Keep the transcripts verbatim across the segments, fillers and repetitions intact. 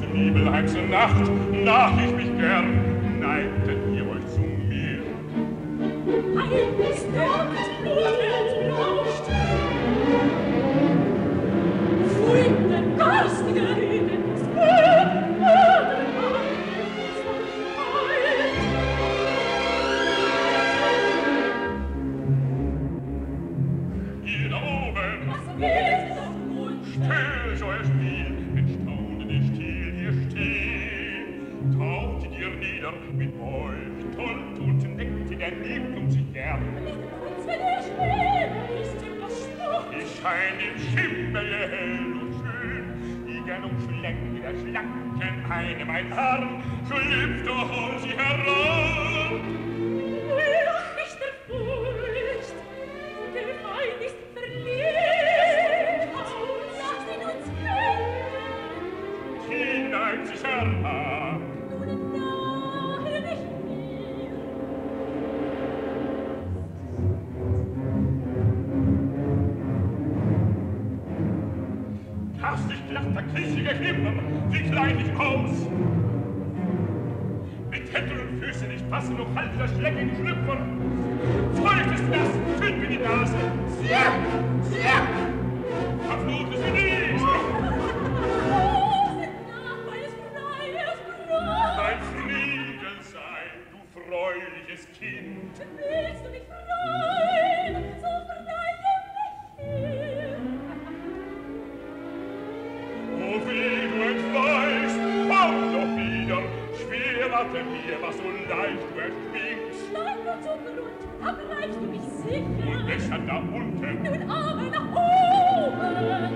Nebelheimse Nacht nach ich mich gern, neigtet ihr euch zu mir. Eines Nachts Blut rauscht, Pfui, der garstige Reden ist Höhen, Höhen, Ihr da oben, was willst du auf Mund? Still ist euer Spiel, mit staunendem Stil hier steht. Taucht ihr nieder mit euch, tollt und neckt der Nebel um sich gern. Nicht kurz, wenn er schnell ist, ihm das Spruch. Ich schein im Schimmer je hell und schön, die gern umschlenkt der schlanken eine mein Arm, schlüpft doch hol sie heran. Ach, nicht der Furcht, der Feind ist verliebt. Lass ihn uns kennen. Die neigt sich heran. Nun nahe dich mir. Hastig glatter, kriechige Himmer, wie klein ich aus. Mit Händen und Füßen nicht fassen, noch halt der Schlecke in Schlüpfern. Feucht ist nass, füllt mir die Nase. Zirk, zirk! Verflucht ist wie dies! Mein Frieden sei, du freuliches Kind. Willst du mich freuen, so verneige mich hier. O wie du entweichst, komm doch wieder, schwer warte mir, was so leicht du erschwingst. Steig nur zum Grund, abreichst du mich sicher. Und Wässer da unten, Nun aber nach oben.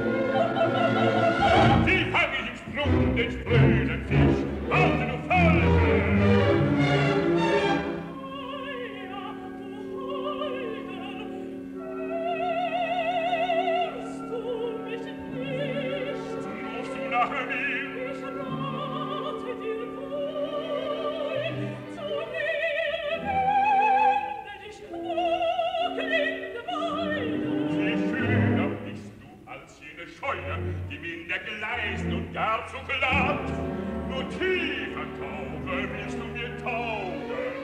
die fang ich im Sprung, den spröden Fisch. Warte, du Falke! Rufst du nach mir? Wie schöner bist du als jene Scheune, die minder gleist und gar zu glatt. Nur tiefer tauche willst du mir taugen.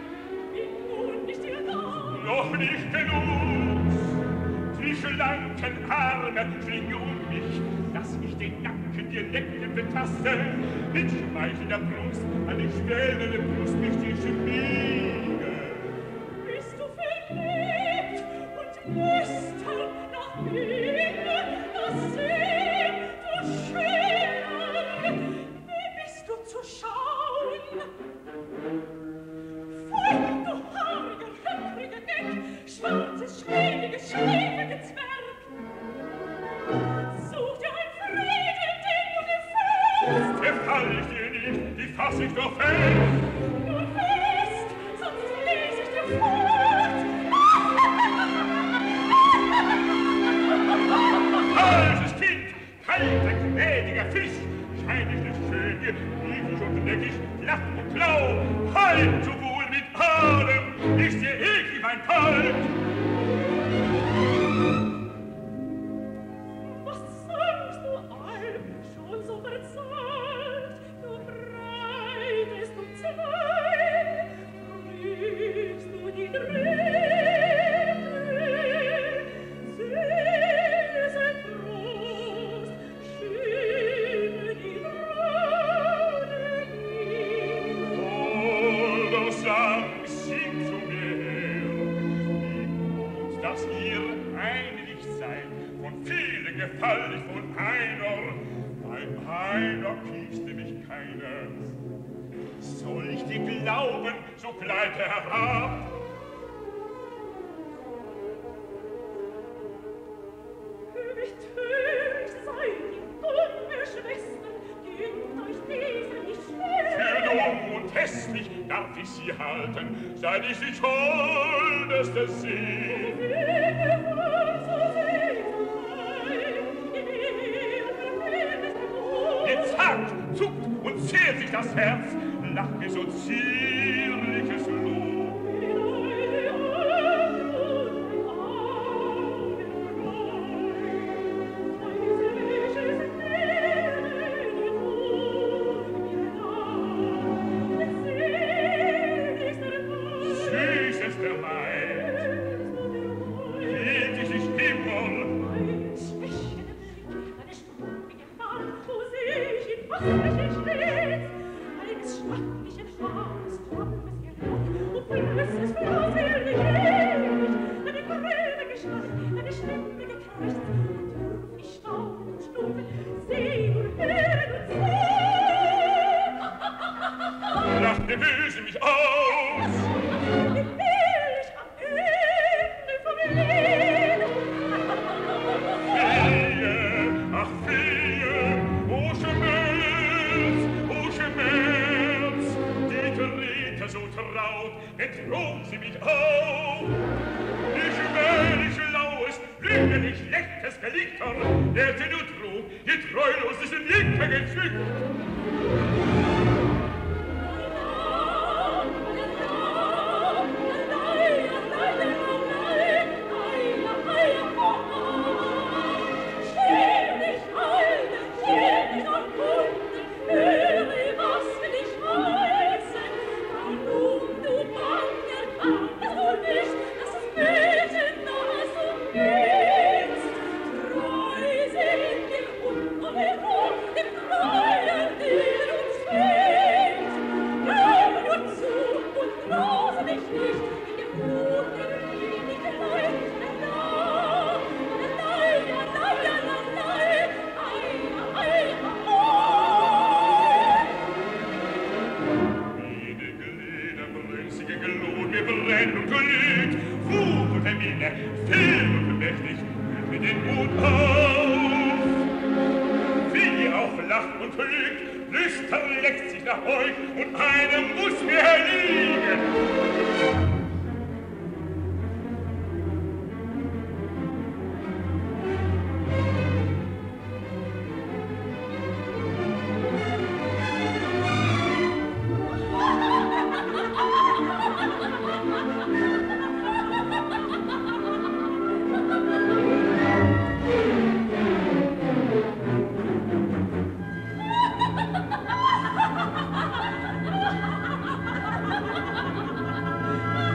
Noch nicht genug. Die schlanken Arme schlinge um mich, lass mich den Nacken dir necken betasten. Mit schmeichelnder Brust an die schwellende Brust mich dir schmiege. Bist du verliebt und lüstern nach mir, das Sehen, du Schöne, wie bist du zu schauen? Pfui, du haariger, höckriger Deck, schwarzes, schmähliges, schläfige Zwerg. Such dir ein Frieden, den du gefällst. Gefall ich dir nicht, die fass ich doch fest. Nur fest, sonst lese ich dir fort. Altes Kind, kalter, gnädiger Fisch, schein ich nicht schön dir, lieblich und neckig, glatt und blau. Halt so wohl mit allem, ist dir eklig mein Kalt. Was sagst du all, schon so verzagt? Du breitest um zwei, riechst du die Träne, süße Trost, schiene die braune Gier. Oh, du Sang, sing zu mir her, wie gut, dass ihr einig seid, von vielen gefall ich von einer, beim einer küsste mich keiner. Soll ich dir glauben, so gleite herab? Wie töricht seid ihr, dumme Schwestern, gebt euch diese nicht Für schwer. dumm und hässlich darf ich sie halten, seit ich die tolleste seh. Jetzt hakt, zuckt und zehrt sich das Herz, lacht mir so zierliches Lob. Ha ha ha ha!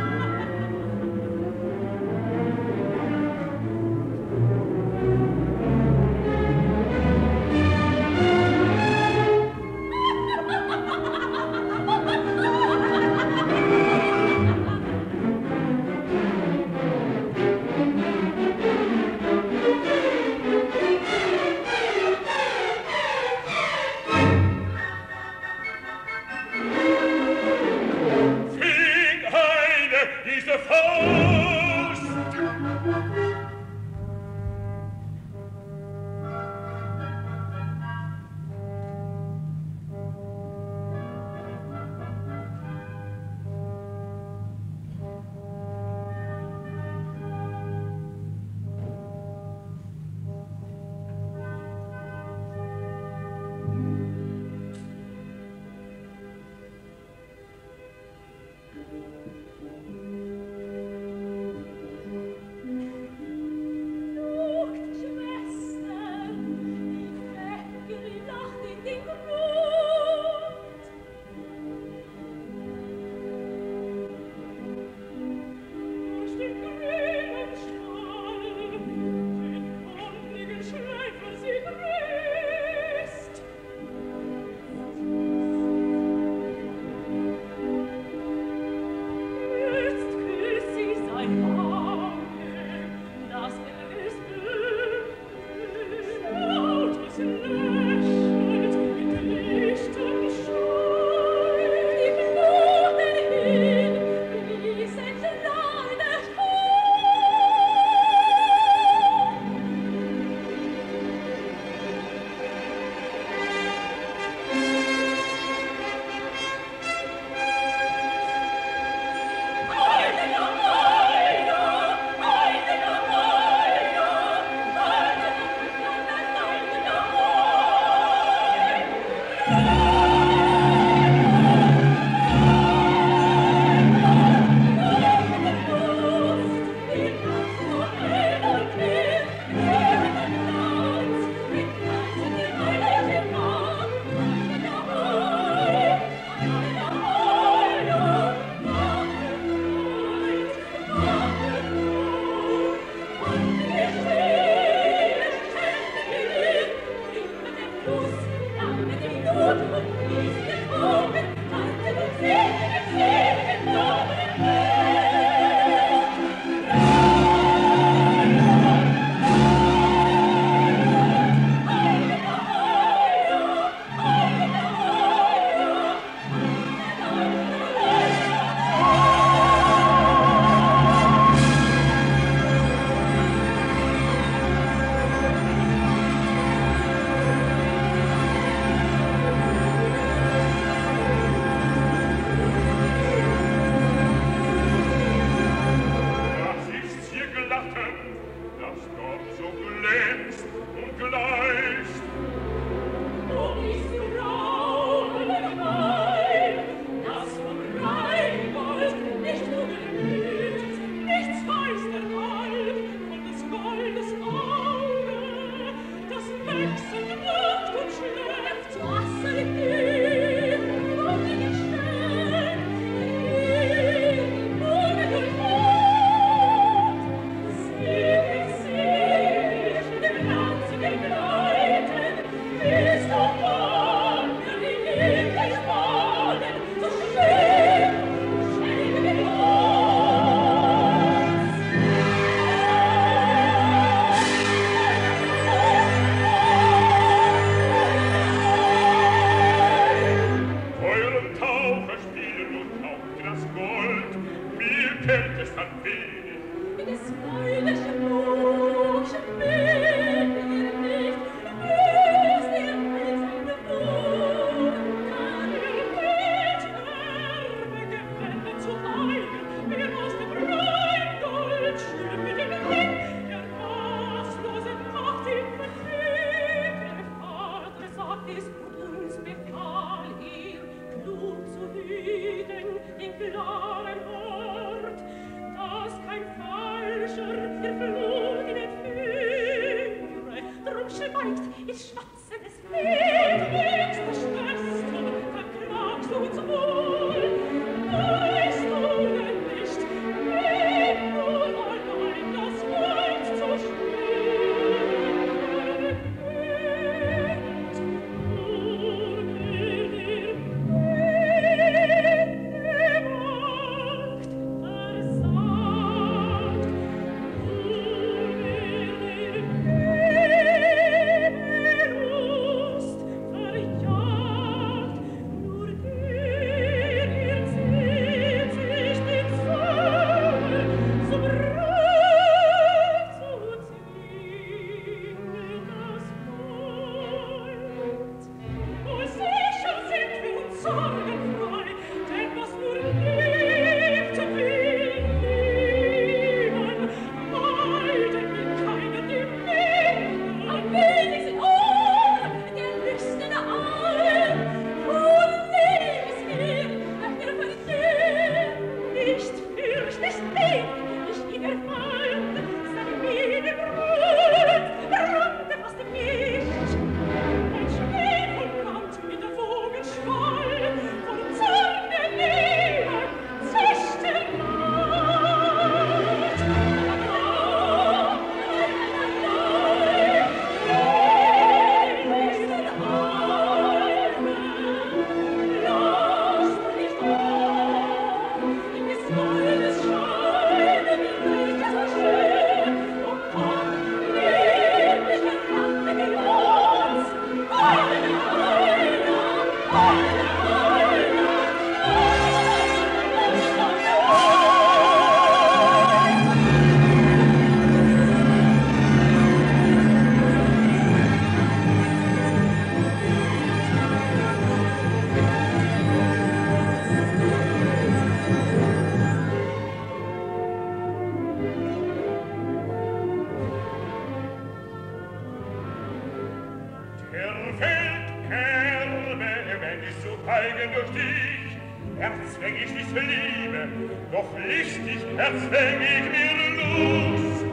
Durch dich erzwäng ich nicht Liebe, doch listig erzwäng ich mir Lust.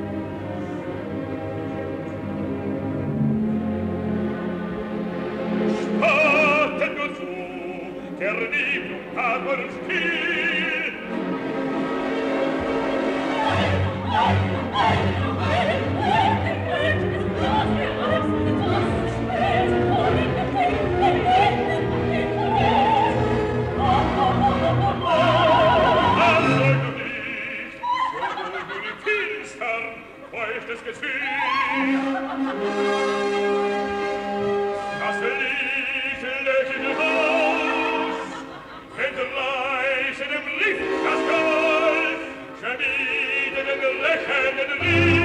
Spaten nur zu, der Liebung hat man still. Das Gefühl, das Licht löchende Haus, entreichen im Licht das Gold, schmieden den lächelnden Ring.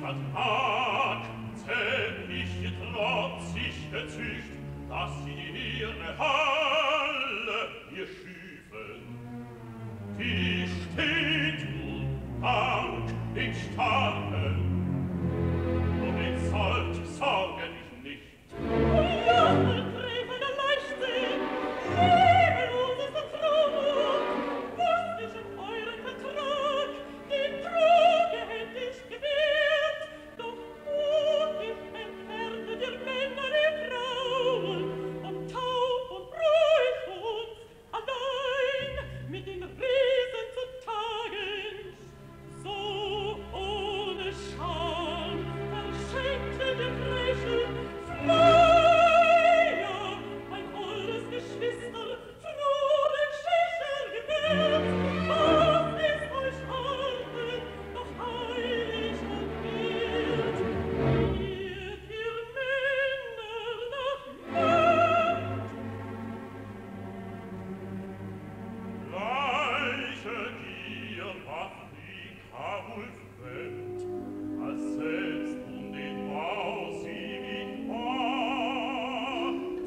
Vertrag, zärtlich, trotzig, gezücht, dass sie ihre Halle mir schüfen. Die steht nun, Dank, in Starken, und ich sollt, sorge dich nicht. Oh ja, ein Frevel der Leichtsinn, Lebelos ist der Trug, wusst ich in euren Vertrag, den Truge hätt ich gewährt, doch mutig entfernte der Männer die Frauen, und taub und ruhig uns allein mit den Riesen zu tagen. So ohne Scham verschenkte der Freche Freier, mein holdes Geschwister, froh den Schächer gewährt, was ist euch halten, doch heilig und wert. Geht ihr Männer nach Macht? Gleiche Gier macht die Kabul fremd, als selbst um den Bau sie nicht macht.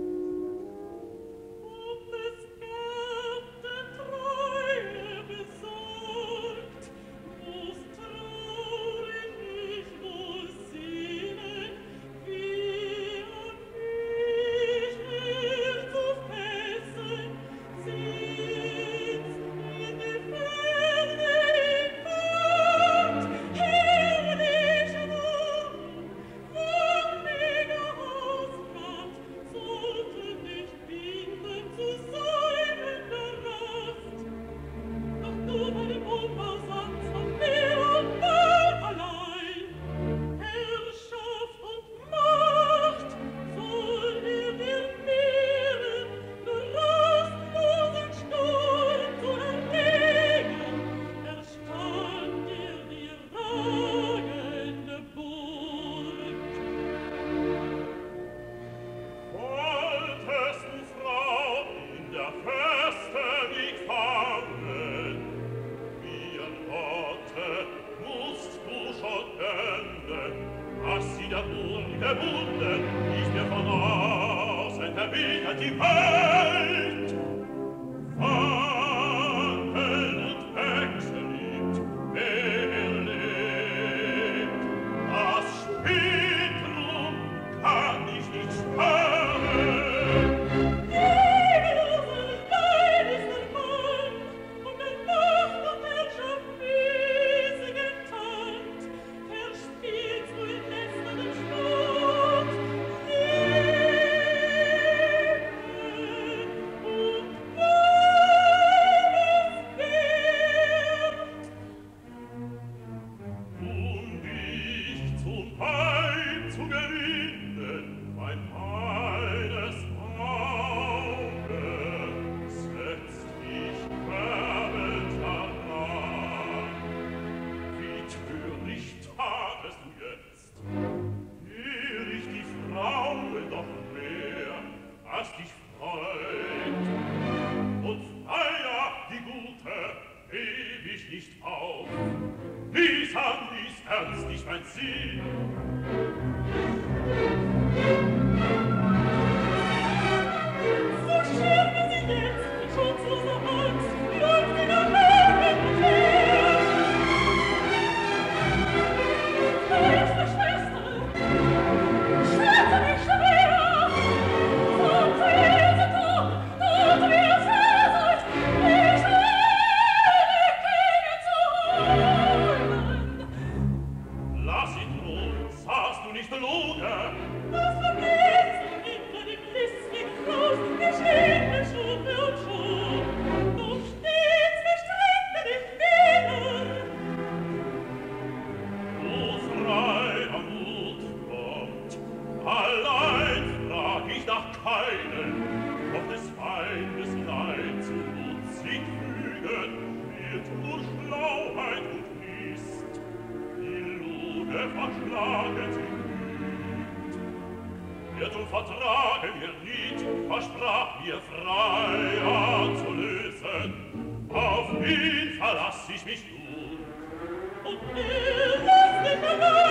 Und es gab der Treue besorgt, wo's traurig ich wohl sehnen, wie an mich er zu fesseln sitzt in der Ferne im Bad, herrlich Wohnung, von mega Hausrat, sollte nicht binden zu säumender Rast. Doch nur bei dem Umbausamt von Meer und Bad allein, Herrschaft und Macht, soll er der Meeren nur rastlosen Sturm zu erlegen, erstand er die ragende Burg. Wolltest du, Frau, in der Feste mich fangen, wir Worte musst du schon kennen, dass sie der Burg gebunden, ist mir von außen erbittet die Welt. Fangen und wechselnd, wer lebt, das Spektrum kann ich nicht sparen. Lebeloser Leid ist der Mann, und der Macht und Herrschaft wiesig enttarnt, verspielt so in lästernden Spott. Liebe und Wohleswert. Um dich zum Weib zu gewinnen, mein eines Auge, setzt dich quälend daran. Wie töricht tatest du jetzt, ehr ich die Frauen doch mehr, als dich freut. Und freier die Gute heb ich nicht auf, dies an dies ernst nicht mein Ziel. So schirmen sie jetzt in schutzloser Angst, läuft in der Welt und her. Liebste Schwester, schätze mich schwer, sonst wir sind tot, tot wir seid, ich werde Könige zu holen. Lass ihn ruhen, sahst du nicht Luder? Das Vergessen hinter dem Whisky raus, geschehen Schuppe und Schuh, doch stets bestrebte dich wieder. Wo freier Mut kommt, allein frag ich nach keinen, ob des Feindes Leid zu uns sich fügen, wird nur Schlauheit und List, die Lude verschlagen sie lügt. Wer zum Vertragen ihr Lied versprach mir Freier zu lösen, auf ihn verlass ich mich nun. Und er lässt dich allein.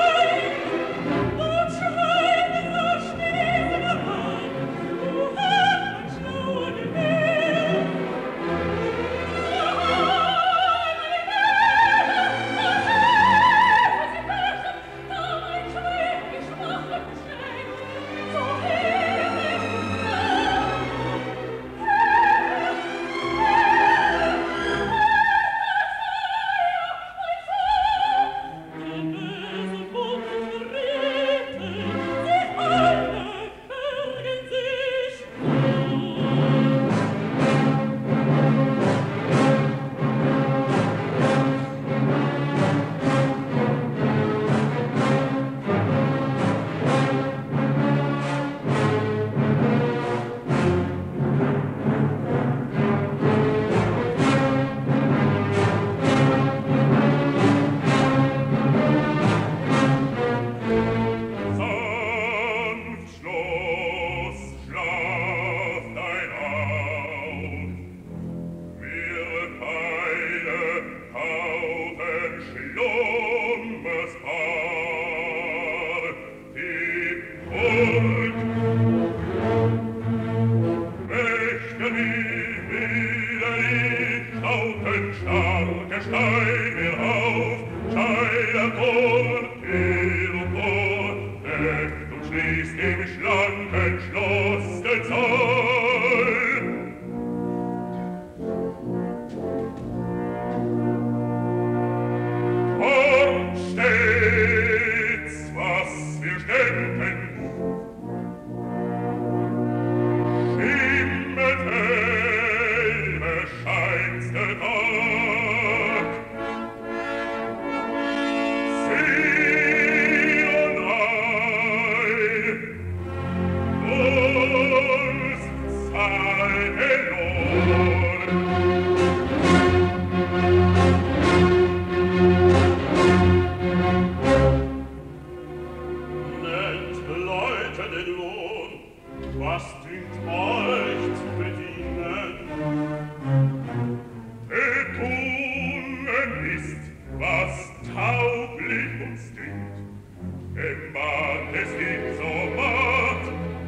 was tauglich uns dient. Im Mann es liegt so matt,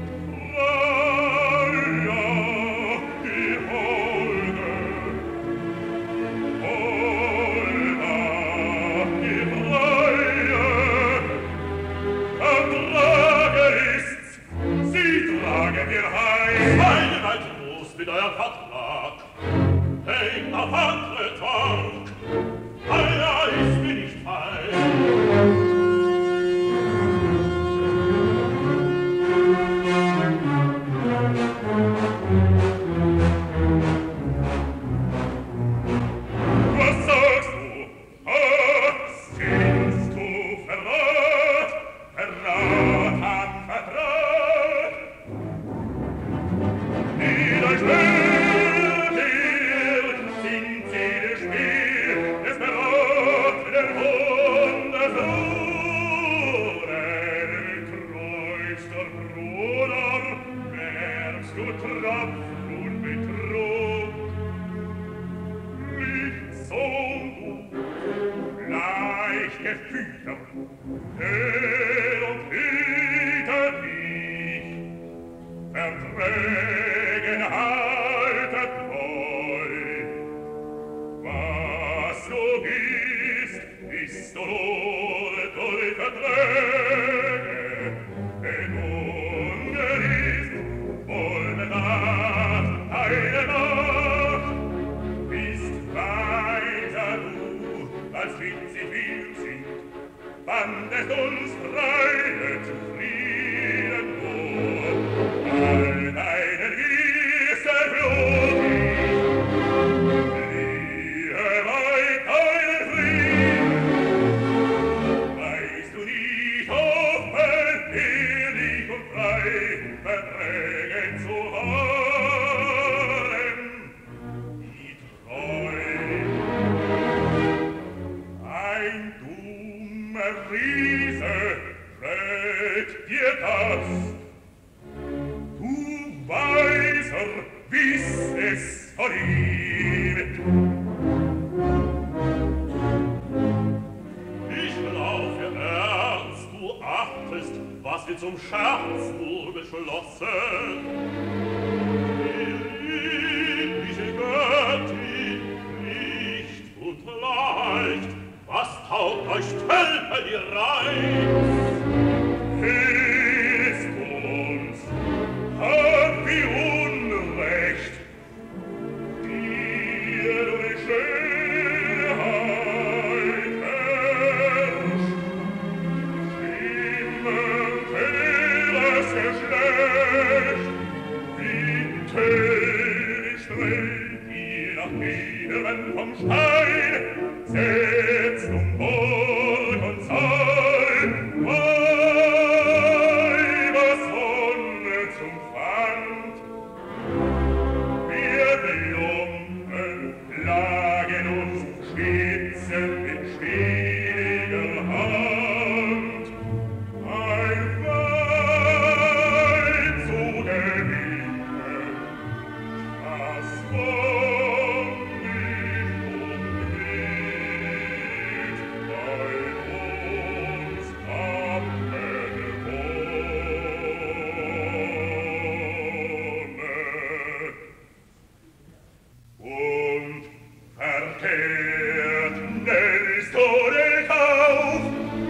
Freya, die Holde, Holda, die Freie, ertrage ist's, sie trage wir heim. Seid weit groß mit euer Vertrag, hängt auf andere Tag, einer ist mir nicht fein. Was sagst du? Ah, siehst du Verrat? Verrat an Vertrag? Die euch hört, ihr sind sie das Spiel des beratenen Wundersohnen. Treuster Bruder, merkst du Tropf und Betrug? Nicht so gut, leicht gefüttert, hell und hüter dich, Verträgen haltet treu. Was du gibst, ist nur durch Verträge, denn Hunger ist voll Bedacht, eine Macht, bist weiter du, als wird sie viel singt, bandest uns freie Zufrieden nur, all deinen Gieße flog ich, fliehe weit deinen Frieden, weißt du nicht offen, ehrlich und frei, Verträgen zu wahren, wie treu. Ein dummer Riese rät dir das, du Weiser, wiss es von ihm. Ich laufe ernst, du achtest, was wir zum Scherz nur beschlossen. Die liebliche Göttin, nicht und leicht, was taugt euch Tölpel ihr Reiz? Hilfst uns, hab wie Unrecht, dir du die Schönheit herrscht, Stimmen fehlers Geschlecht, wie töricht rennt ihr nach Niederen vom Stein, setzt um Burg und Saal, Weiber Sonne zum Pfand. Wir Lumpen plagen uns, schwitzen mit schwieriger Hand. Ein Weib zu gewinnen, das war nicht umgeht, bei uns abgewonnen. Und verkehrt nennst du den Kauf.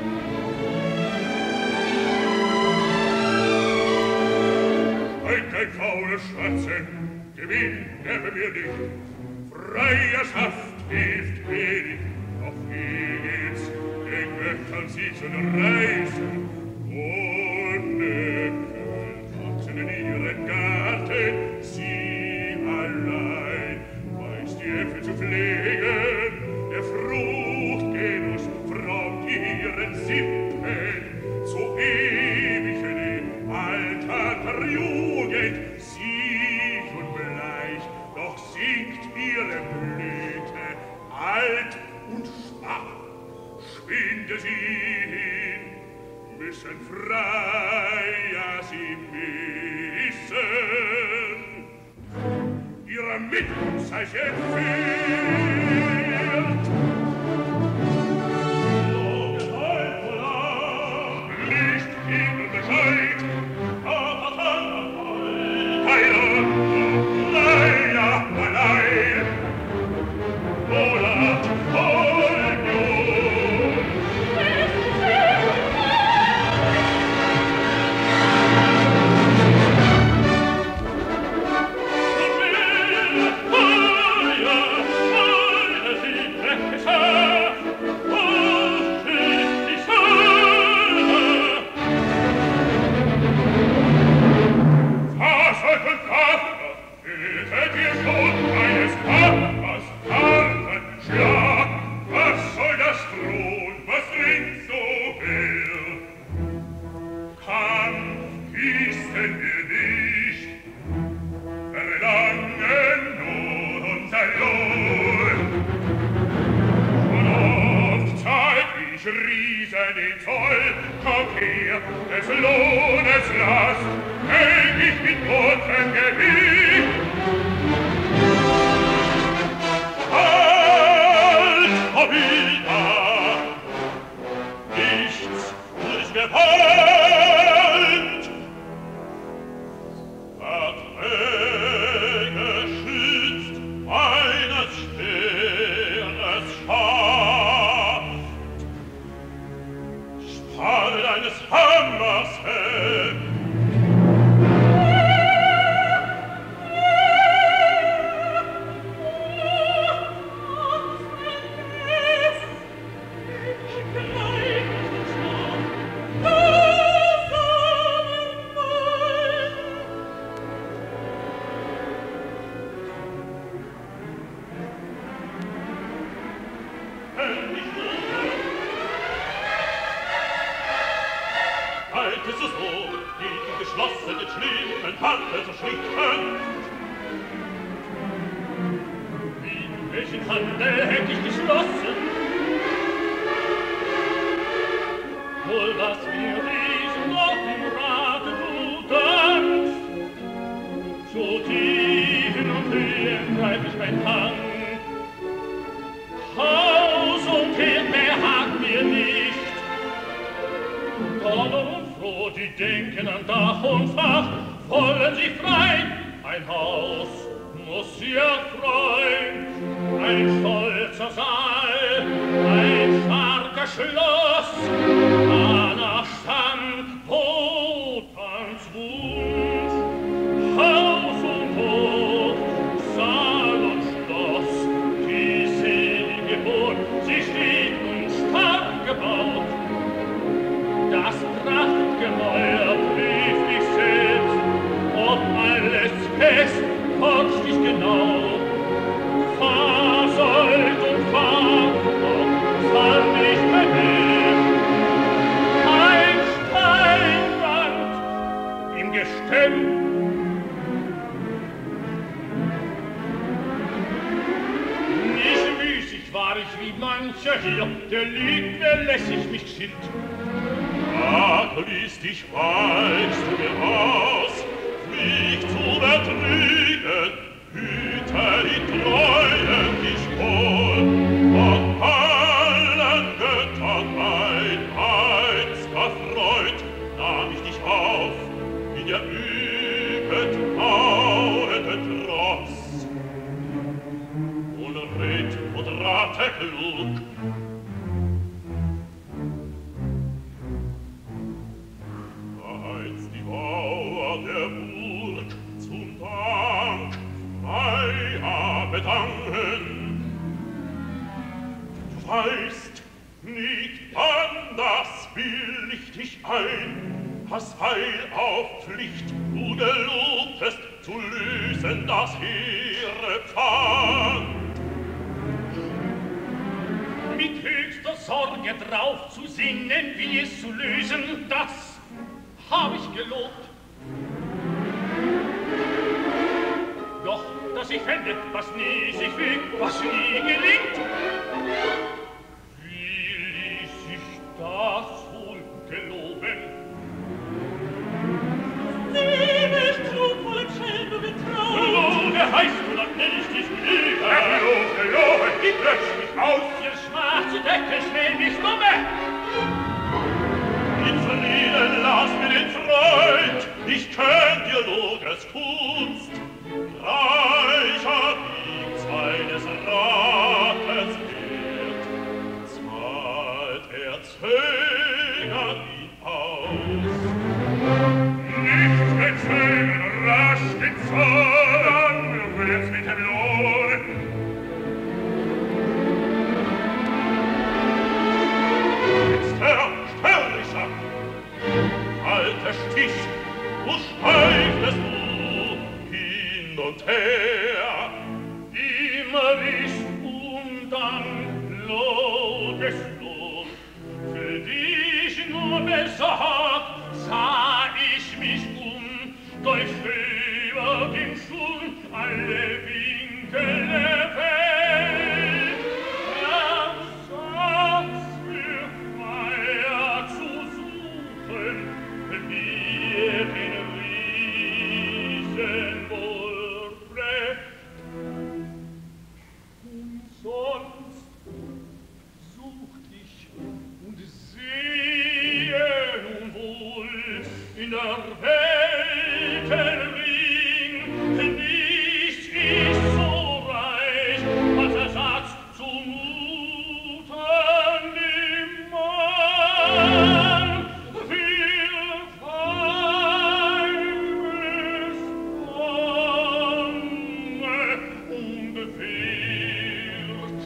Ein kein faules Schwatzen, Gewinn gäbe mir nicht. Freier Schaft hilft wenig, doch wie geht's den Göttern sie zu reißen? Unnöckel wachsen in ihren Garten, sie allein weiß die Äpfel zu pflegen, der Fruchtgenuss frommt ihren Sippen, zu ewigen alter Jugend, sie und bleich, doch sinkt ihre Blüte, alt und schwach, schwinde sie hin, müssen Freier sie missen. Ihre Mittelzeichen fehlt, ich riese den Zoll, kommt her, des Lohnes Last, häng ich mit gutem Gewicht. Halt, o wieder, nichts durch Gewalt, Verträge schützt meines schweres Schaft. Spare deines Hammers Hemd, Sah ich mich um, durch Höhe ging in der Weltenring nicht ist so reich, als er sagt zu muten dem Mann, wir Weibesbange unbewehrt.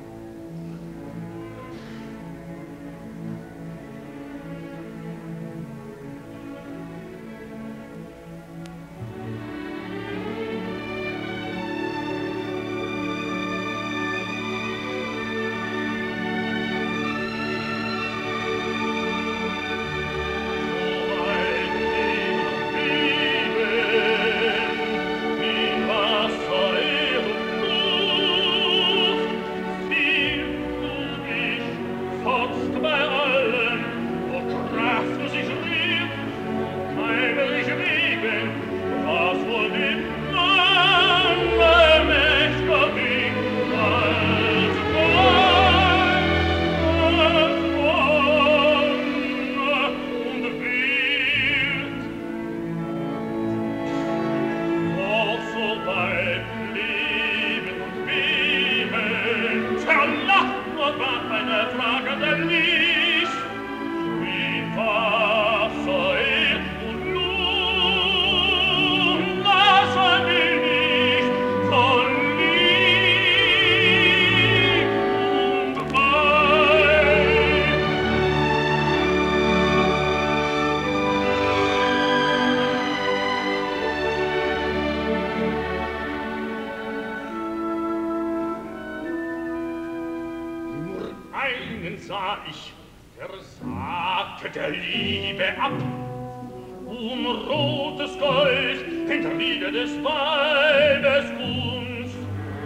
Sah ich, der sagte der Liebe ab, um rotes Gold hinterliege des Weibes Gunst.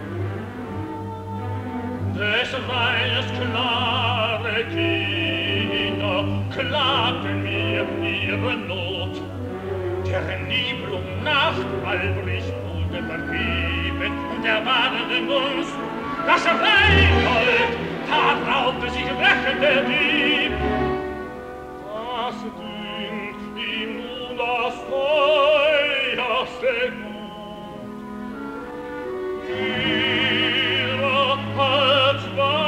Des Rheines klare Kinder klagten mir ihre Not, deren Nebel um Nacht Albrecht wurde vergeben und der warnenden Gunst, das Rheingold da raubte sich rächen der Dieb. Das dünkt ihm nun das teuerste Gut. Ihrer als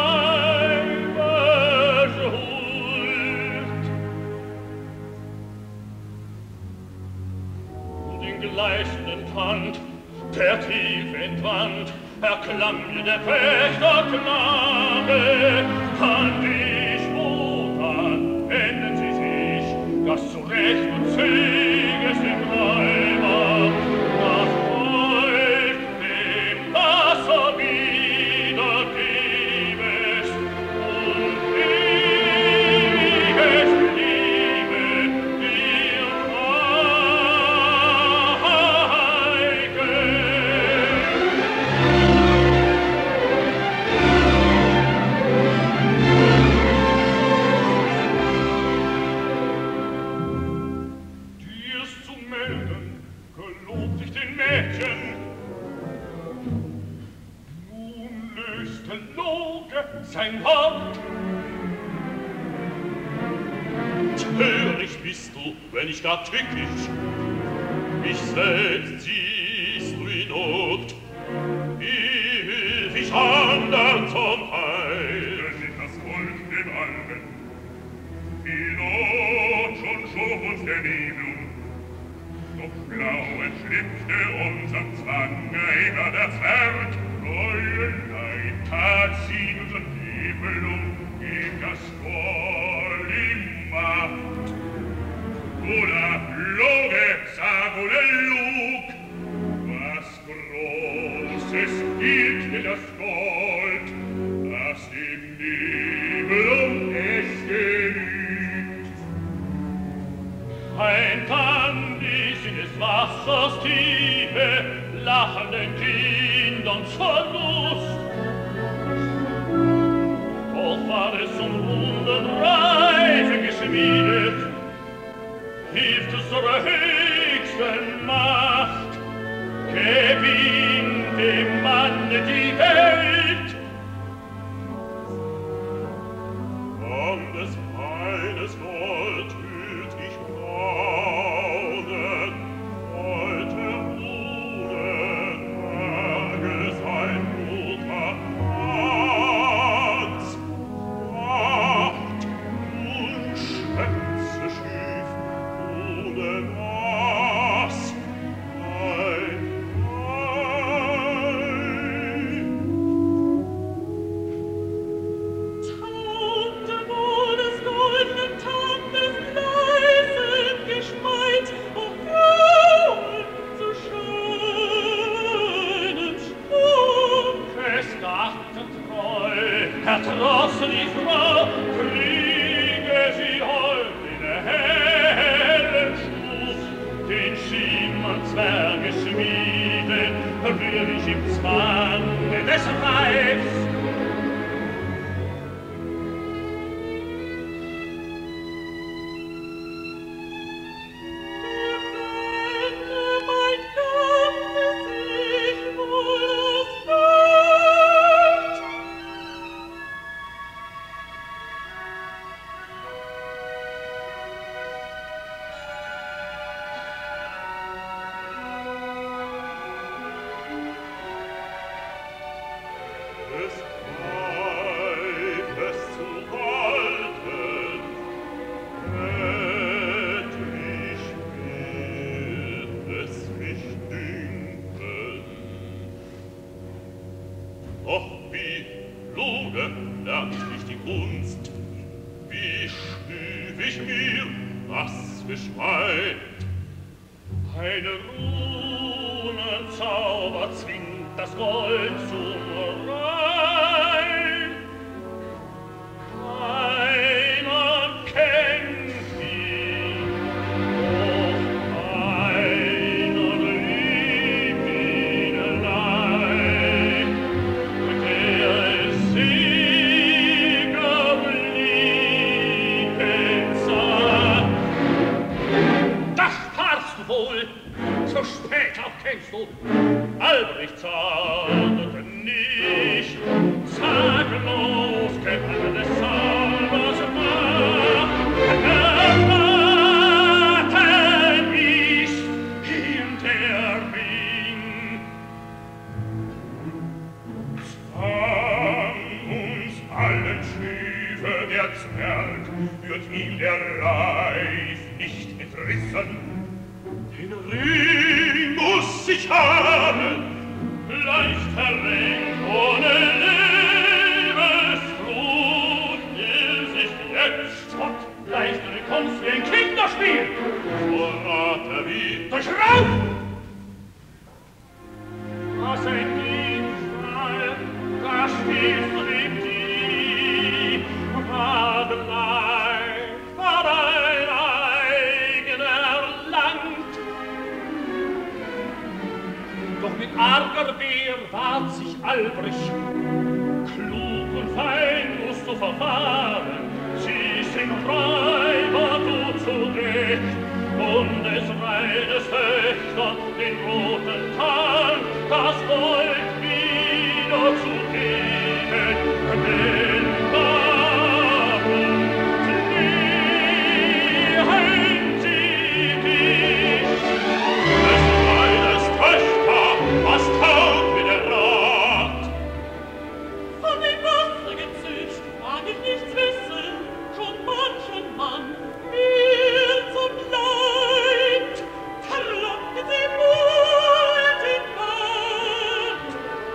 Weibes Huld. Und in gleißenden Tand, der tief entwand, erklang mir der Wächterklage, an dich, woran wenden sie sich, das zu Recht und Züges im Räuber, das Gold dem Wasser wiedergebest und ewiges Liebe dir eigen. Nun löste Loge sein Haupt. Töricht bist du, wenn ich gar tückisch, mich selbst siehst du in Not. Wie hilf ich andern zum Heil? Nicht das Volk dem Alben, die Not schon schob uns der Nebel. Doch blau entschlüpfte unser Zwang, immer der Zwerg, Fräulein, tat sie unseren Nebel um, gib das Gold in Macht. Oder Loge, sag oder Lug, was Großes gibt mir das Gold, das im Nebel um es genügt. Ein Kandis in des Wassers Tiefe, lachenden Kindern zur Lust. Doch war es um Hundertreife geschmiedet, hilft es zur höchsten Macht, gewinnt dem Manne die Welt. Von des Weines Gold hüllt ich sich mir was geschmeint. Ein Runenzauber zwingt das Gold zum Rhein. Keiner kennt ihn, doch einer liebt ihn allein. Der es Sieger lieben sah. Das farst du wohl, so spät auch kennst du. Albrecht zahlte nicht, zagenlos gewann des Salvers war. Erwarten mich hinter Ring. An uns allen Schiefe der Zwerg, wird ihm der Reif nicht entrissen. Den Ring muss ich haben, leicht verrenkt ohne Lebensflut, will sich jetzt Spott leichtere Kunst wie ein Kinderspiel. Verrat er wie durch Rauf! Was ein Liebschall, da spielst du dem Dieb, war gleich, war dein eigener Land. Doch mit arger Wehr wahrt sich Albrecht, klug und fein musst du verfahren, siehst den Räuber du zurecht, und des Rheines Wächter den roten Kahn, das Gold wieder zu geben, denn warum fliehen sie dich? Des Rheines Töchter, was taugt mir der Rat? Von dem Wasser gezischt, mag ich nichts wissen, schon manchen Mann mir zum Leid verlocken sie Mut in Nacht.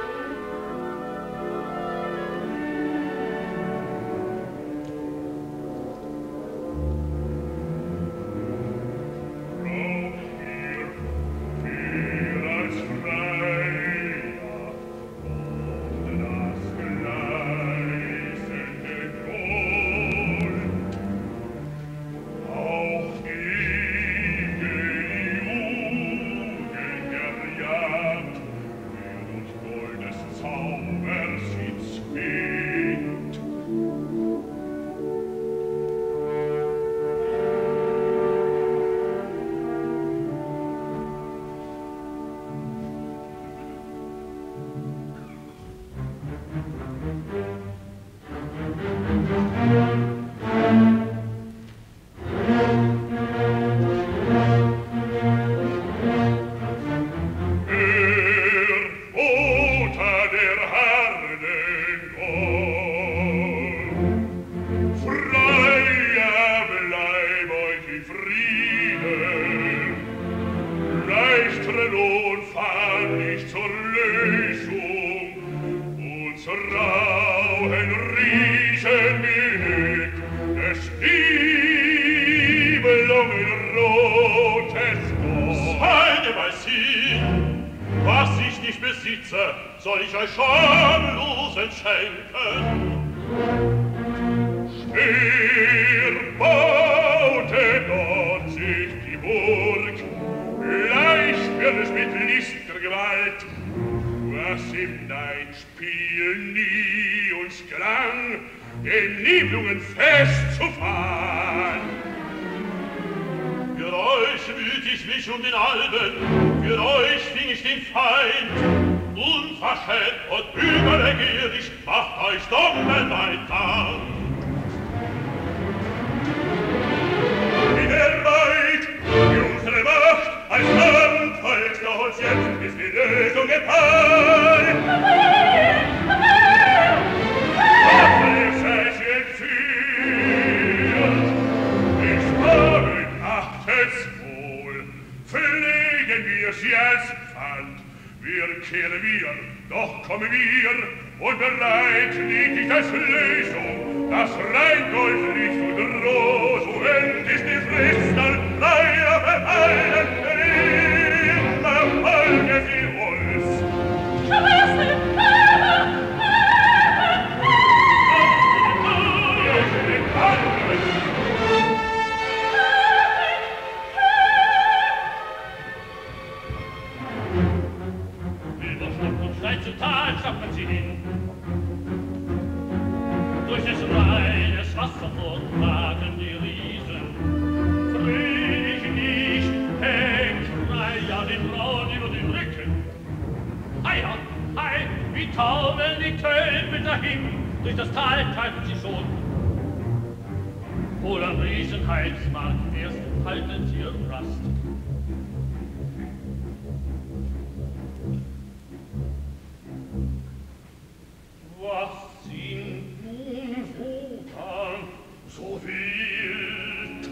Soll ich euch schamlos entschenken? Stirb, baute dort sich die Burg, leicht wird es mit listiger Gewalt, was im Neidspiel nie uns gelang, den Nibelungen festzufahren. Für euch müht ich mich um den Alben, für euch fing ich den Feind. Unverschämt und übergierig macht euch Doppelwein an. In der Maid, die unsere Macht als Mann folgt uns jetzt, ist die Lösung getan. Was ihr seid entführt, ich habe achtet's wohl, pflegen wir sie als Pfand. Wir kehren wir, doch kommen wir, und bereit liegt nicht als Lösung, das Rheingold nicht und Rosen taumeln, die tölpeln dahin, durch das Tal treiben sie schon. Wohl am Riesenheilsmark erst halten sie ihre Rast. Was sind nun Wotan so wild?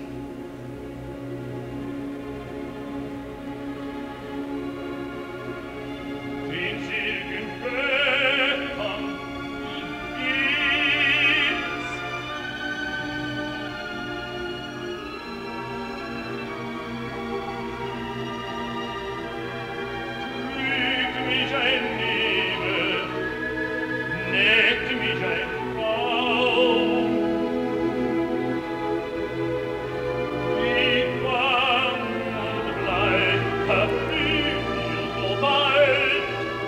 Den seligen Göttern gibt's. Trügt mich ein Nebel, neckt mich ein Traum. Wie bang und bleich verblüht ihr so bald.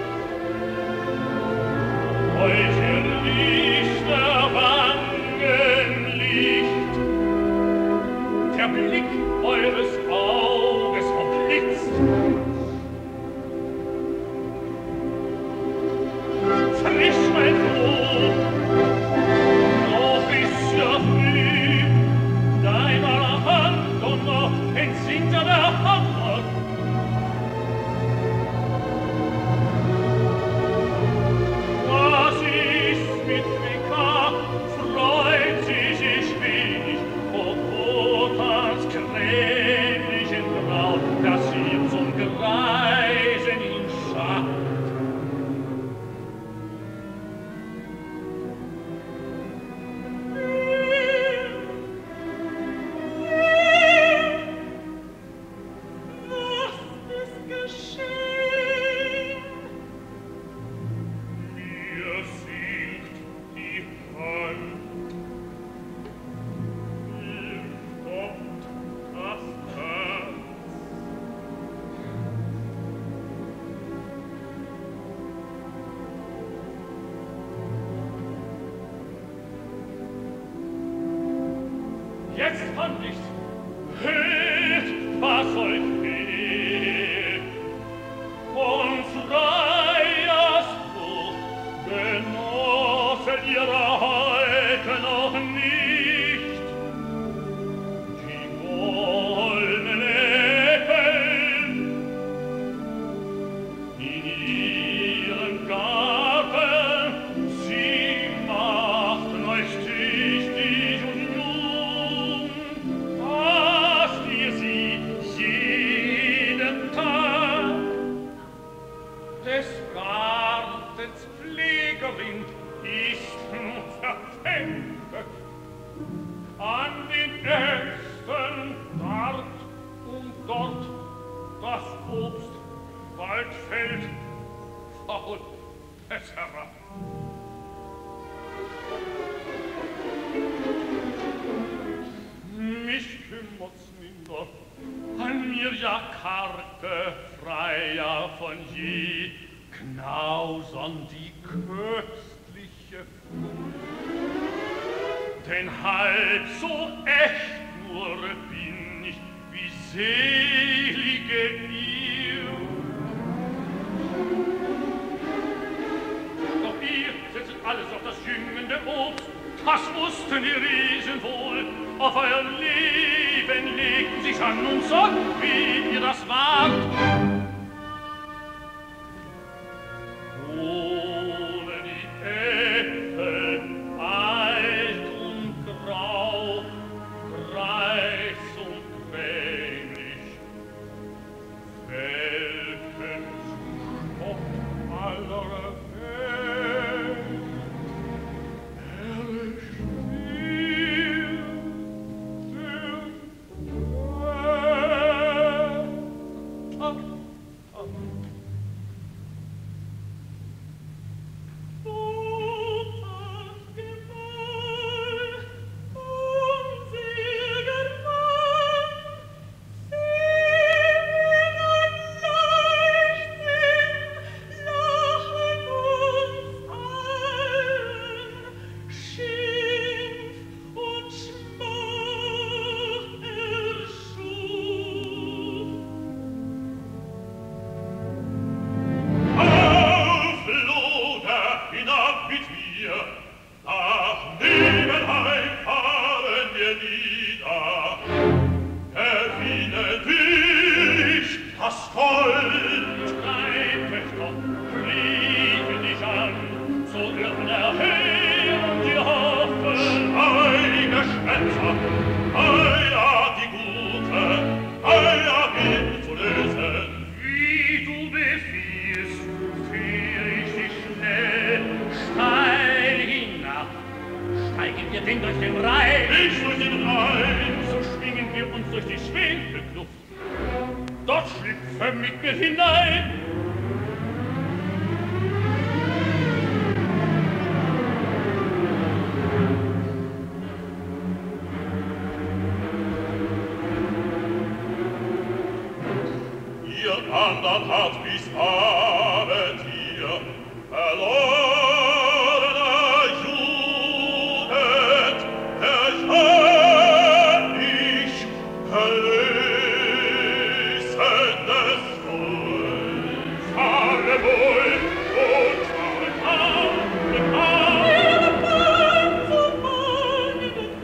Euch erlischt der Wangenlicht, der Blick eures Auges verblitzt. Frisch mein Blut, noch ist ja früh, deiner Hand und noch entsinnt er der Hammer. Was ist mit Frika, freut sie sich wenig, vor Wotans grämlichen Braut, dass sie zum Greisen ihn schafft. Was ist geschehen? Mir sinkt die Hand, mir stoppt das Herz. Jetzt fand ich's. Hört, was euch fehlt. Von Freiers Buch genossen ihre heute noch nicht. Die goldenen Äpfel in ihren Garten, sie machten euch tüchtig und jung. Hasst ihr sie jeden Tag? Des Gartens Pflegerin ist nun verpfändet. An den Ästen dort und dort das Obst bald fällt faul es herab. Mich kümmert's minder, an mir ja karge Freier von je, knausern die köstliche Frucht. Denn halb so echt nur bin ich, wie selige ihr. Doch ihr setzet alles auf das jüngende Obst, das wussten die Riesen wohl. Auf euer Leben legt sich an und sagt, wie ihr das wagt. Ohne die Äpfel, alt und grau, greis und grämlich, welchen Stoff aller Welt erlischt ihr den Götter. Ei, ja, die Gute, ei, ja, will zu lösen. Wie du befiehlst, führ ich dich schnell, steil hinab. Steigen wir denn durch den Rhein? Ich durch den Rhein. So schwingen wir uns durch die Schwebekluft. Dort schlüpfe mit mir hinein. Ihr andern hat bis Abend hier verlorener Jugend erschein ich erlösen des Volks. Fahre wohl und fahre kaum im Arm. Zum Morgen und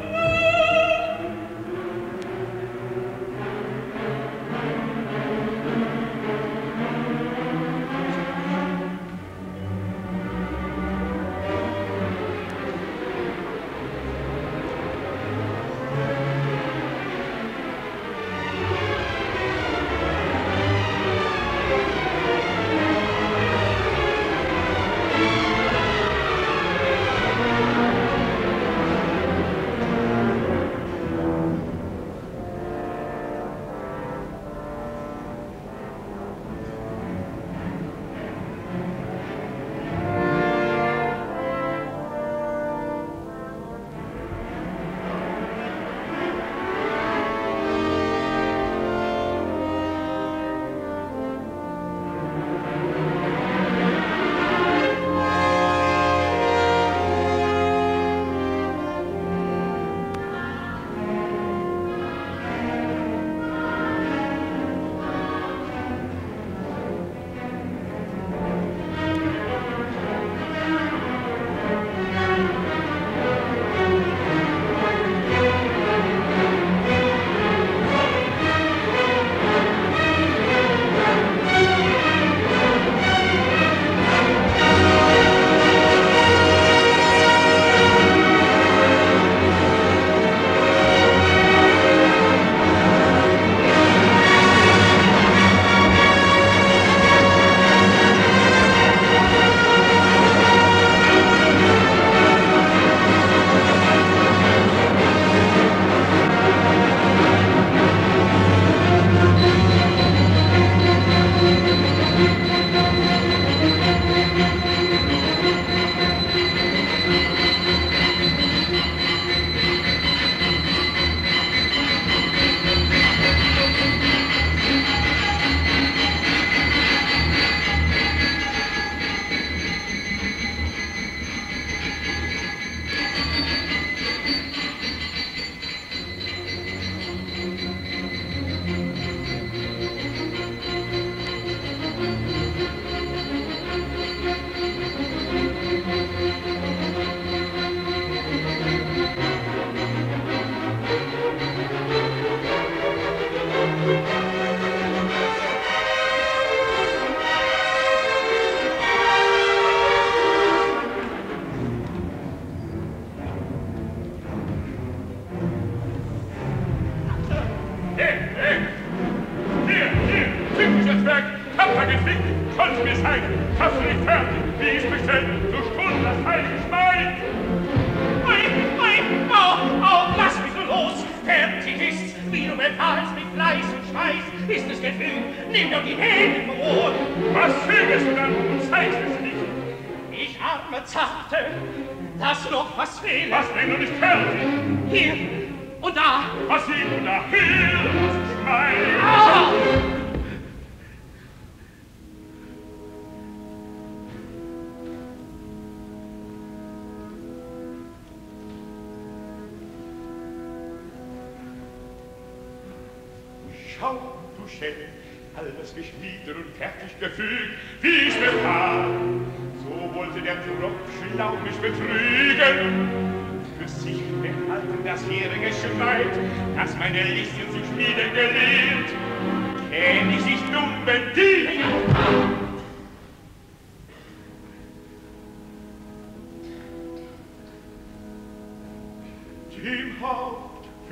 Dem Haupt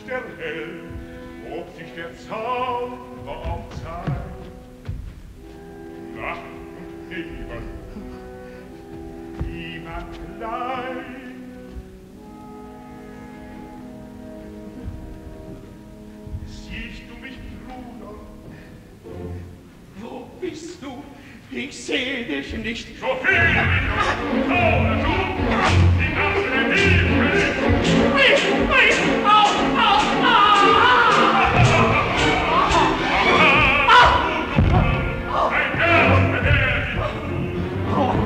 sich der Held, ob sich der Zauber auch zeigt. Nacht und Nebel, niemand gleich. Siehst du mich, Bruder? Wo bist du? Ich seh dich nicht. So viel wie du, oder du, die ganze Liebe. Ei, ei, au, au, au! Ein Herz behält dich. Oh,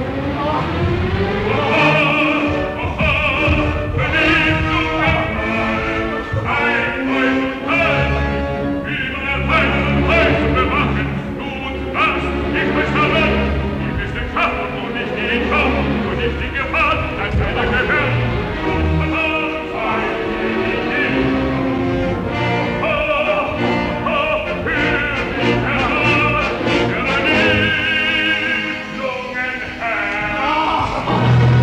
verliebst du einmal, ein Heus und Heim, über ein Heim und Heim bewachen, du und das, ich weiß aber, ich bist im Schatten und ich gehe in Kaum, und ich die Gefahr, als keiner gehört, und verloren sei ich nicht. Oh, oh, für mich heraus, für ein jungen Herr.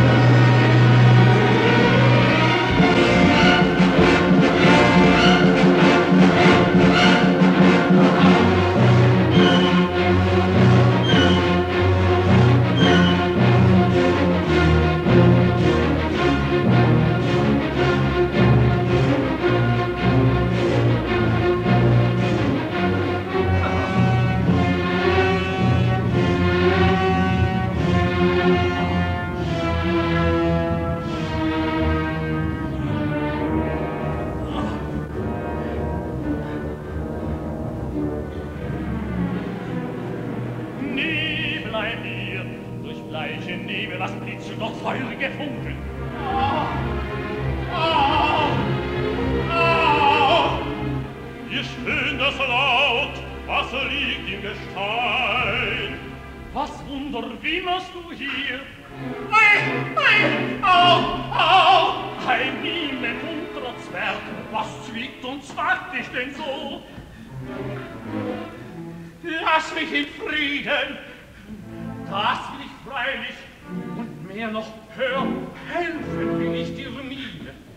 Nebel ein Meer, durch bleiche Nebel, was blitzen noch feurige Funken. Ihr stöhnt das laut, Wasser liegt im Gestein. Was Wunder, wie machst du hier? Ei, ei, au, au! Ein niemand unter Zwerg, was zwickt und zwackt dich denn so? Lass mich in Frieden, das will ich freilich, und mehr noch, hör, helfen will ich dir nie.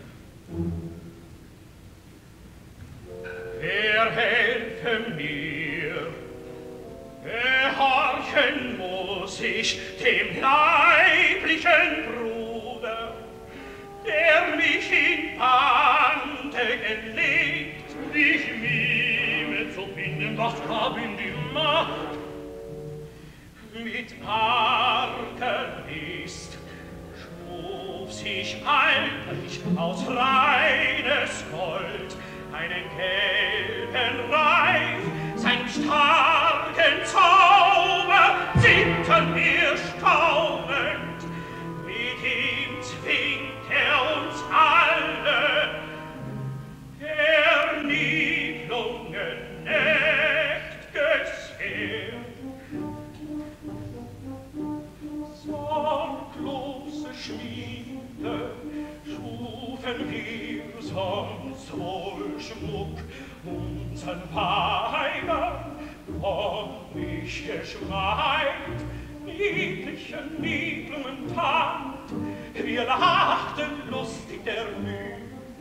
Wer helfe mir? Gehorchen muss ich dem leiblichen Bruder, der mich in Bande gelegt, dich mime zu binden, was hab in die Macht. Mit arger List schuf sich Albrecht aus reines Gold einen gelben Reif, seinen starken Zauber zittern wir staunend. Mit ihm zwingt er uns alle, der Nibelungen Nächt gesehrt. Sorglose Schmiede schufen wir sonst wohl Schmuck unseren Weibern, von mich geschmeit, niedliche Niedlungen tat, wir lachten lustig der Mühe.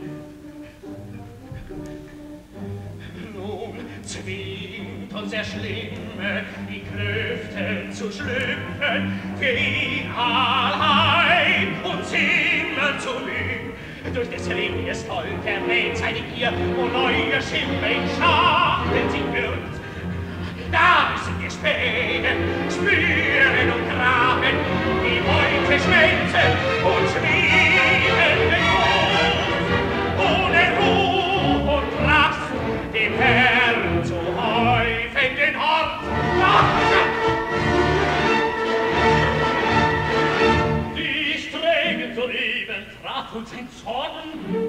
Nun zwingt uns der Schlimme, die Klüfte zu schlüpfen, für ihn allein uns immer zu mühen. Durch des Ringes Volk erwähnt seine Gier, wo neue Schiffe in Schachten sie wirkt. Da müssen wir spähen, spüren und graben, die Beute schmelzen und schmieden den Hof, ohne Ruhe und Rast, dem Herrn zu häufen den Hort. Die Strenge zu leben trat uns in Zorn.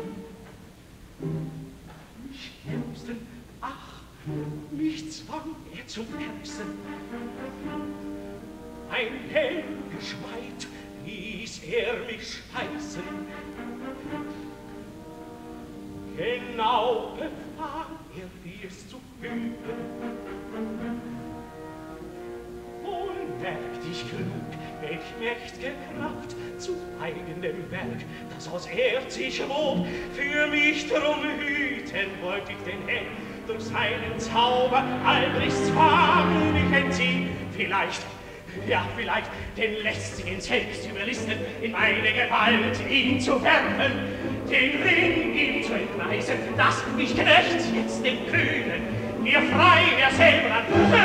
Mich liebsten, ach, mich zwang er zu wechseln. Ein Helmgeschmeid ließ er mich scheißen. Genau befahl er, wie es zu üben. Unmerklich genug, welch mächt'ge Kraft zu eigenem Werk, das aus Erz sich wob, für mich drum hüt. Hüten wollt ich den Helm durch seinen Zauber Albrechts Fahnen mich entziehen. Vielleicht, ja vielleicht, den lästigen selbst überlisten, in meine Gewalt ihn zu werfen, den Ring ihm zu entweisen, dass ich Knecht jetzt dem Kühnen mir frei der Säbel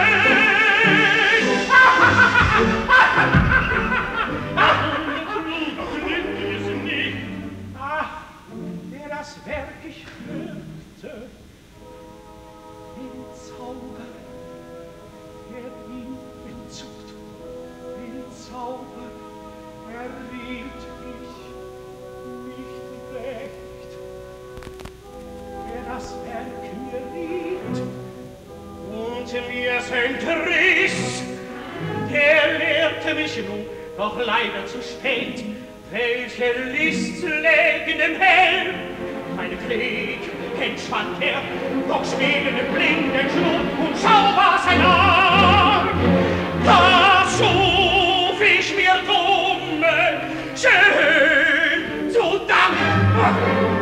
Ach, wer das Werk ich hörte, den Zauber, der ihn entzückt, den Zauber erriet ich nicht recht. Wer das Werk mir riet und mir's entriss, der lehrte mich nun, doch leider zu spät, welche List läge in dem Helm. Meine Krieg entschwand er, doch spielende blinden Schlug und Zauber sein Arm. Da schuf ich mir dumme, schön zu Dank.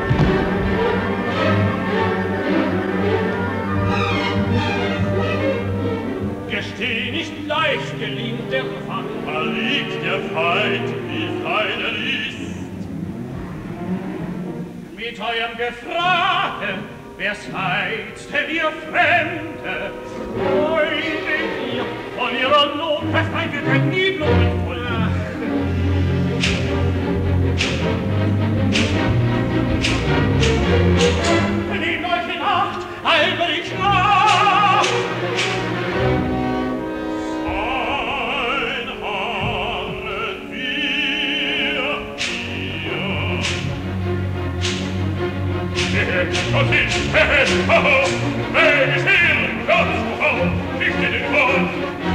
Gesteh nicht leicht gelingt der Fang, da liegt der Feind wie feine List. Mit eurem Gefrage, wer seid, denn ihr Fremde? Freundet ihr von ihrer Not, befreit ihr nie blumenvoll. Nehmt euch in Acht, Albrecht nach! Sein harret wir hier. Così, eh, oh, oh, vedi, sì, cazzo, oh, fichte den Kopf.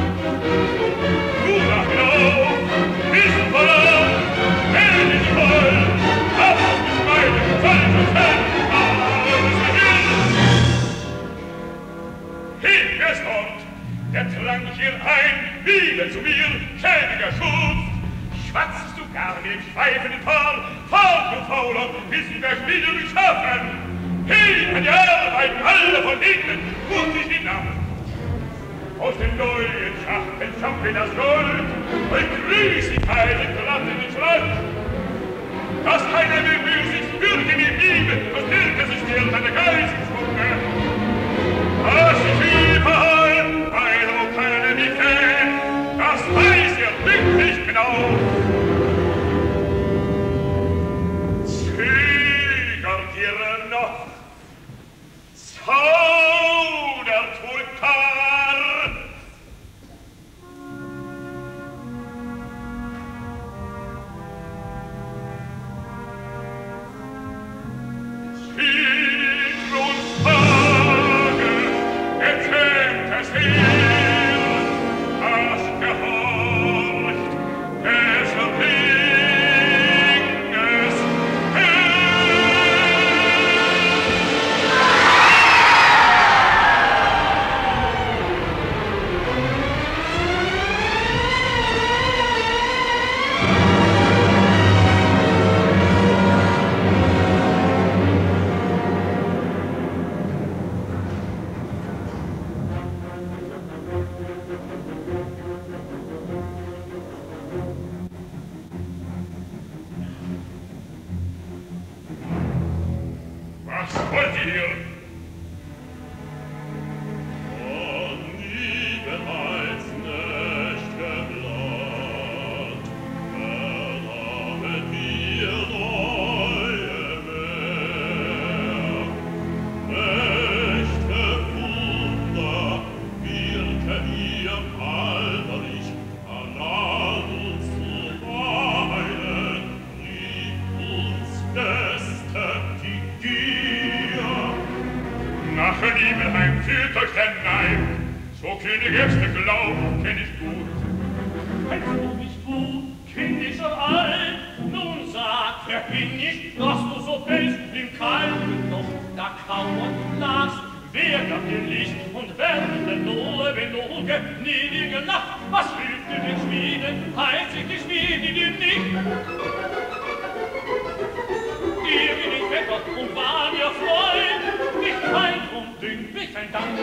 Du da hinauf, bist verloren, stell dich voll, ab auf die Beine, soll ich uns helfen, alles dahin. Hin, wer ist dort? Der trank hier ein, wieder zu mir, schädiger Schuft. Schwatzest du gar nicht, pfeifenden Paar, faul, du Fauler, wissen der Schmiede nicht schaffen. Hin, an die Arbeiten, alle von innen, muss ich hinab. Aus den neuen Schachten schaffe das Gold, und grüß die Heiligen Glatt in den Schrank. Dass einer mir will sich bürge mir lieben, und wirke sich dir seine Geistesfunke. Was ich überall, weil du keine mich kennt, das weiß ihr glücklich genau. Zögert ihr noch? Zaudert wohl Paar? Schick uns Tage, erzählt es her, hast gehorcht, es erbring es her. Was wollt ihr? Von Liebe als nicht geplant, erlauben wir neue Meer. Echte Wunder wirke ihr Alberich an uns zuweilen, trieb uns Gäste die Gier. Nach Nibelheim führt euch der Neid, so König erste Glaub kenn ich gut. Kennst du mich gut, kindisch und alt? Nun sag, wer bin ich, dass du so fällst im kalten Loch, da kauernd lagst? Wer gab dir Licht und Wärme nur, wenn du gnädige Nacht? Was hilft dir den Schmieden, heiß ich die Schmiede dir nicht? Ihr bin ich Wetter und war mir Freund, dünkt mich ein Dank.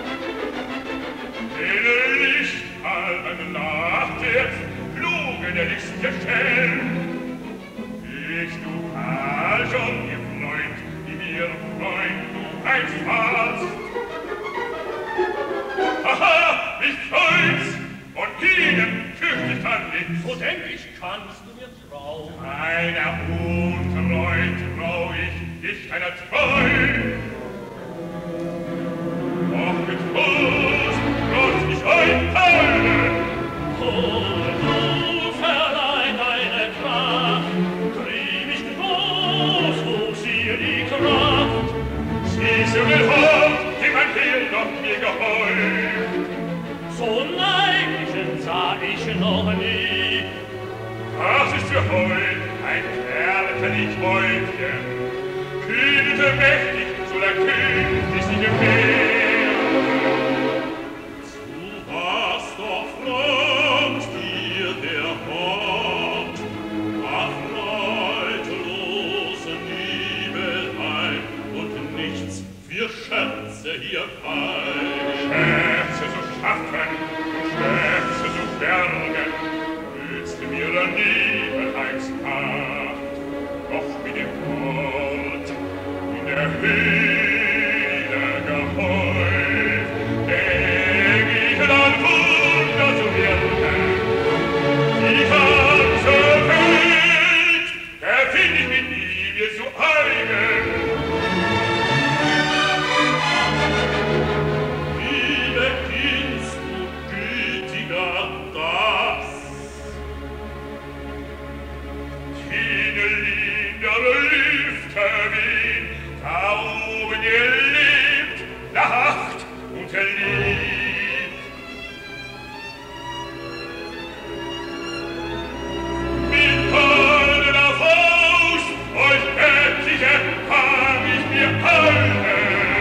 Helle Licht, allen Nacht, jetzt kluge der Lichtgestell. Ich, du hast schon, ihr Freund, die mir Freund, du einst warst. Aha, mich freut's, und ihnen fürcht ich dann nichts. So denk ich, kannst du mir trauen. Einer untreu trau ich, ich einer treu. Doch mit Fuß, Gott, ich ein Teil. Oh, du verleih deine Kraft, trieb ich groß, wo siehe die Kraft. Schieße mir Haupt, die mein Heer noch mir geheucht. So Neichen sah ich noch nie. Das ist für heut ein herrlich Häutchen. Kühlte mächtig, so der König sich im Meer. Du warst doch fremd, dir der Hort, war freudlose Liebe ein und nichts für Scherze hier fein. Scherze zu schaffen, Scherze zu bergen, willst du mir der Liebelheitsmacht, doch mit dem Wort in der Höhle gehäuft, denk ich an Wunder zu werden. Die ganze Welt, der find ich mit Liebe zu eigen. Wie beginnst du, gütiger, das? Tinelin, der Lüfterwind, da oben ihr lebt, lacht und er liebt. Mit goldener Faust, euch etliche, hab ich mir alle.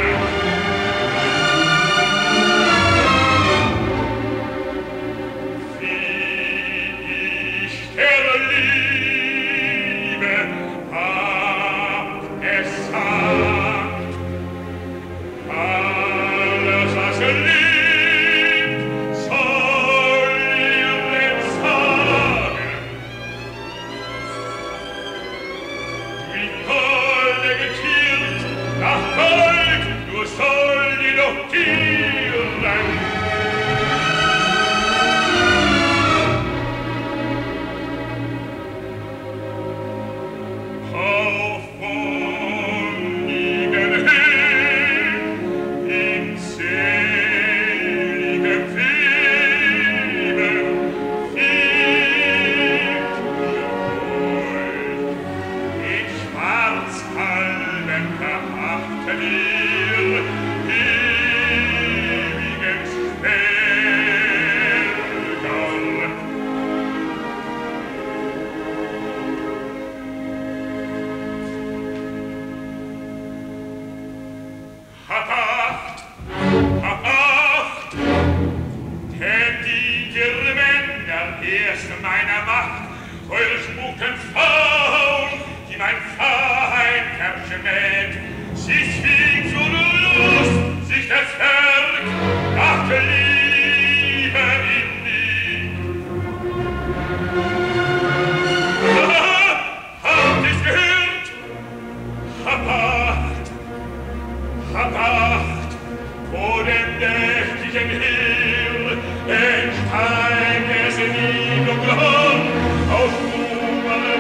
Wie ich der Liebe hab es sagt, alles was er liebt, soll ihr denn sagen. Wie Golde getiert, nach Gold, nur soll die doch tieren. Auf vonnigen Höhen, in seligem Frieden, fehlt mir Gold. In Schwarzalben verachten ihr ewigem Schwelger. Habt Acht, habt Acht, denn die Männer erst meiner Macht, eure spuken Frauen, die mein Feind verschmäht, sie zwingt zur Lust, sich das Werk nach der Liebe in die. Ah, habt ihr's gehört? Habt Acht, habt Acht, vor dem nächtlichen Heer entsteigt es in ihm und Gehirn auf Ruhe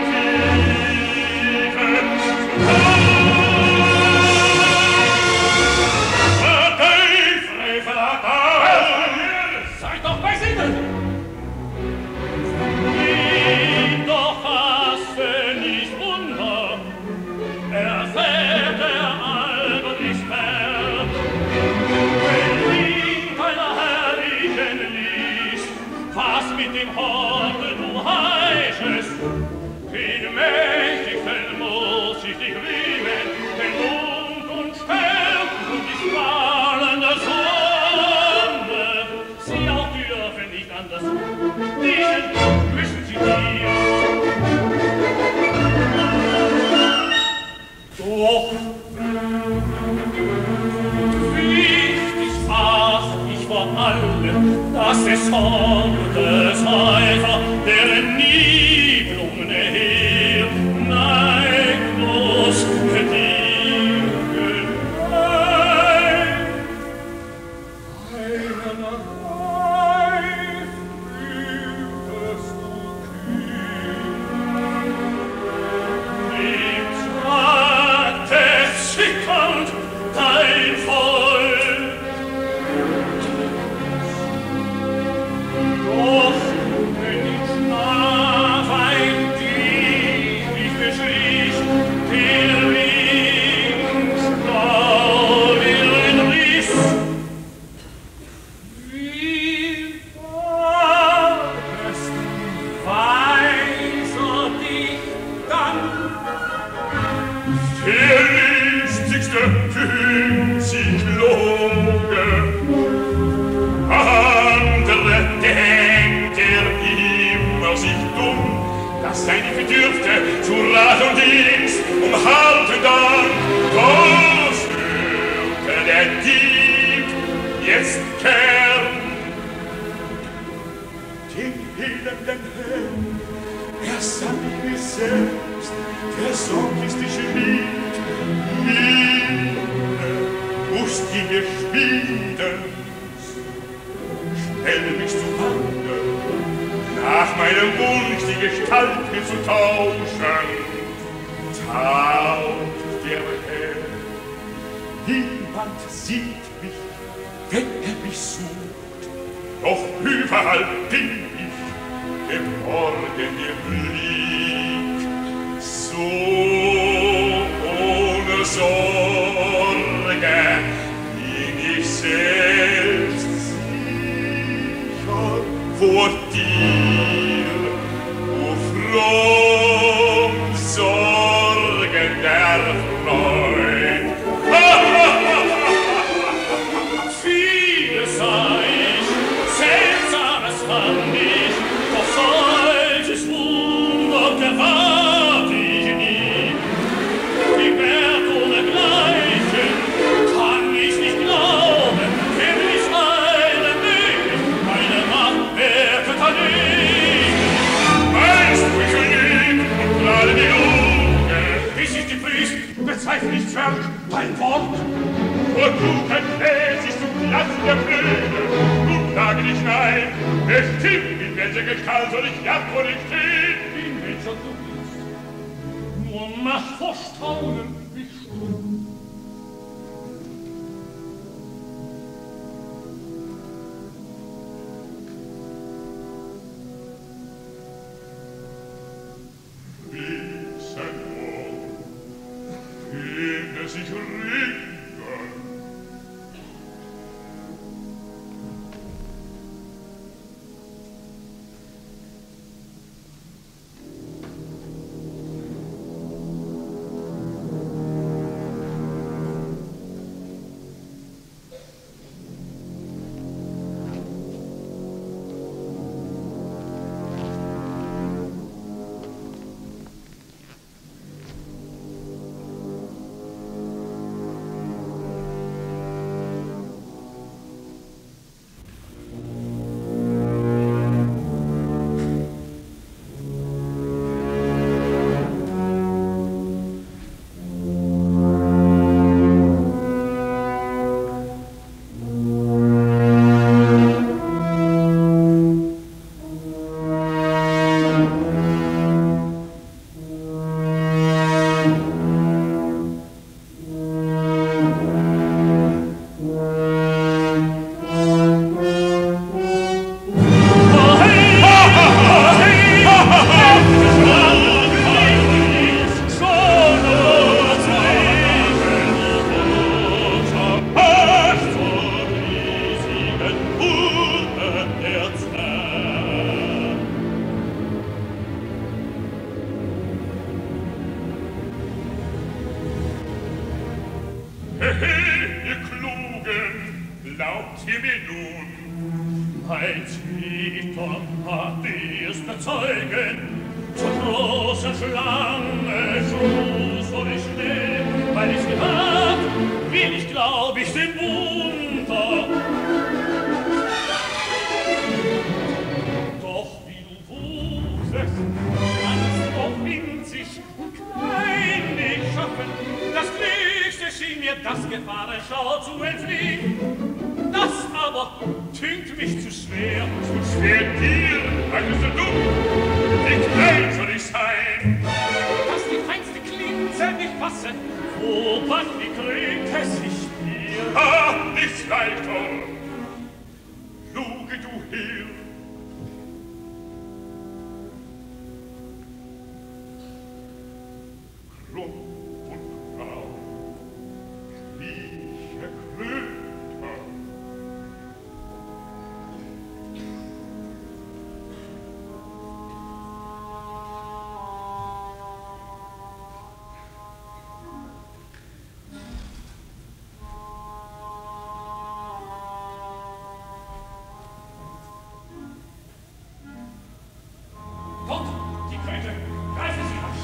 was es Sonnes Häuser, deren nie Blumen her, neidlos dir geneigt. Einen Reif fühltest du kühl, im Trakte zickernd dein Volk. Doch wenn ich schlaf ein Dieb mich beschlich, der links blau wie ein Riss, wie warst weiser dich dann? Der listigste günstig Lunge, andere denkt er immer sich dumm, dass seine Bedürfte zu Rat und Dienst umhalten dann. Was hörte der Dieb jetzt gern? Den elenden Herrn, er sann mich selbst, der sorglistische Lied, Liebe, musst ihn mir schmieden. Stell mich zu Wande, nach meinem Wunsch die Gestalt mir zu tauschen. Taucht der Herr, niemand sieht mich, wenn er mich sucht, doch überall bin ich, geborgen im Blick, so ohne Sorge bin ich selbst sicher vor dir, o fromm sorgender Freund. Vieles sah ich, Seltsames fand ich, doch solches Wunder gewahrt ich nie. Die Welt ohne Gleichen kann ich nicht glauben, wenn ich eine Milch, meine Macht werket an ihn. Meinst du, ich lieb und gerade die Lunge? Bis ich die Priest, bezweifle nicht Zwerg, dein Wort. Vor Klugheit lässt du Platz der Blöde. Nun sage dich nein, bestimmt, in welcher Gestalt soll ich ja vor dich stehen? In welcher du bist, nur macht vor Staunen mich stumm. Wissen wohl, finde sich Ringen. Ihr Klugen, glaubt ihr mir nun? Mein Zither hat dir's bezeugen, zur großen Schlange Schluss soll ich stehen, weil ich gehört, will ich glaub ich den Wunder. Gefahren schau zu entfliehen. Das aber tünkt mich zu schwer. Zu schwer dir, weil du so dumm, wie klein soll ich sein? Dass die feinste Klinze nicht passe, wo was wie krümmt es sich mir. Ah, nichts weiter. Luge du her. Krumm und grau, schliche Kröter. Dort, die Kröte, greifen Sie rasch.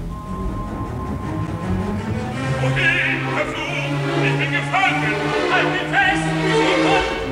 Wohin, Herr Flug? Ich bin gefangen. Halten fest, wie Sie können.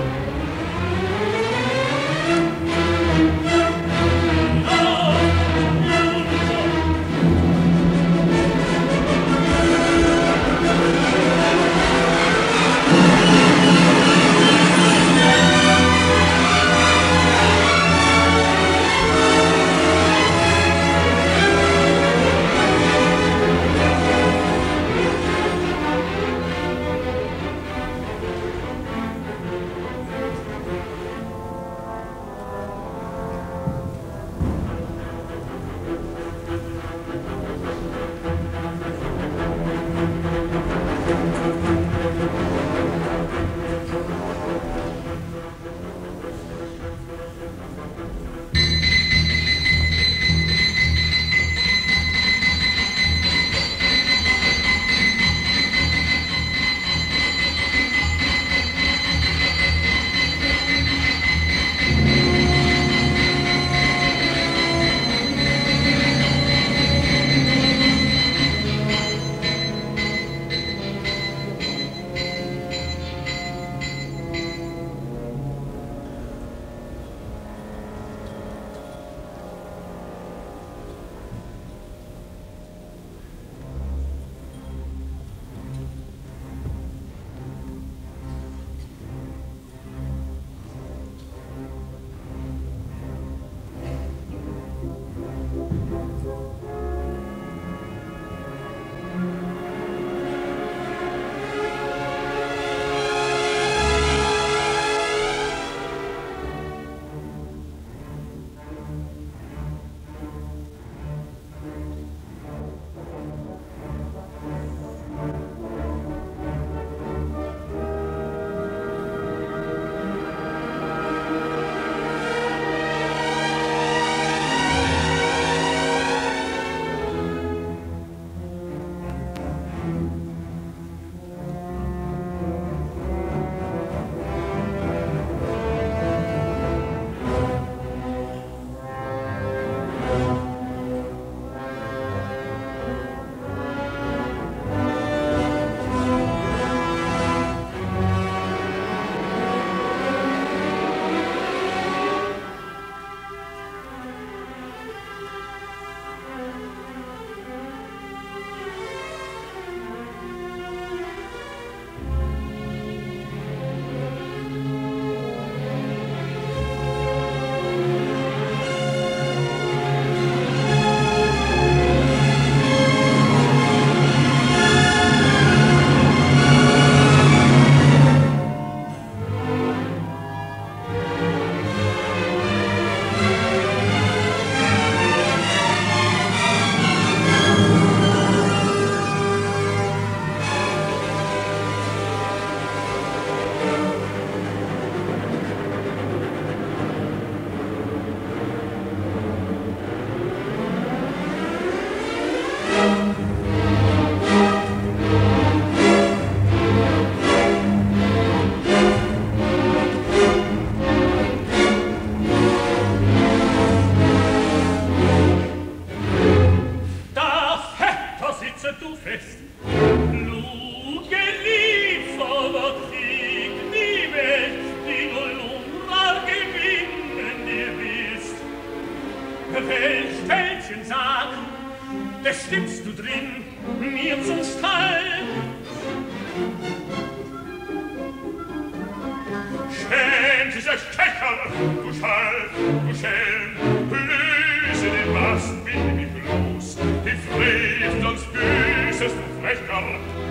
der Stecher, du Schall, du Schelm, löse den Mast, bitte mich los, die Frevel uns Böses, du Frecher.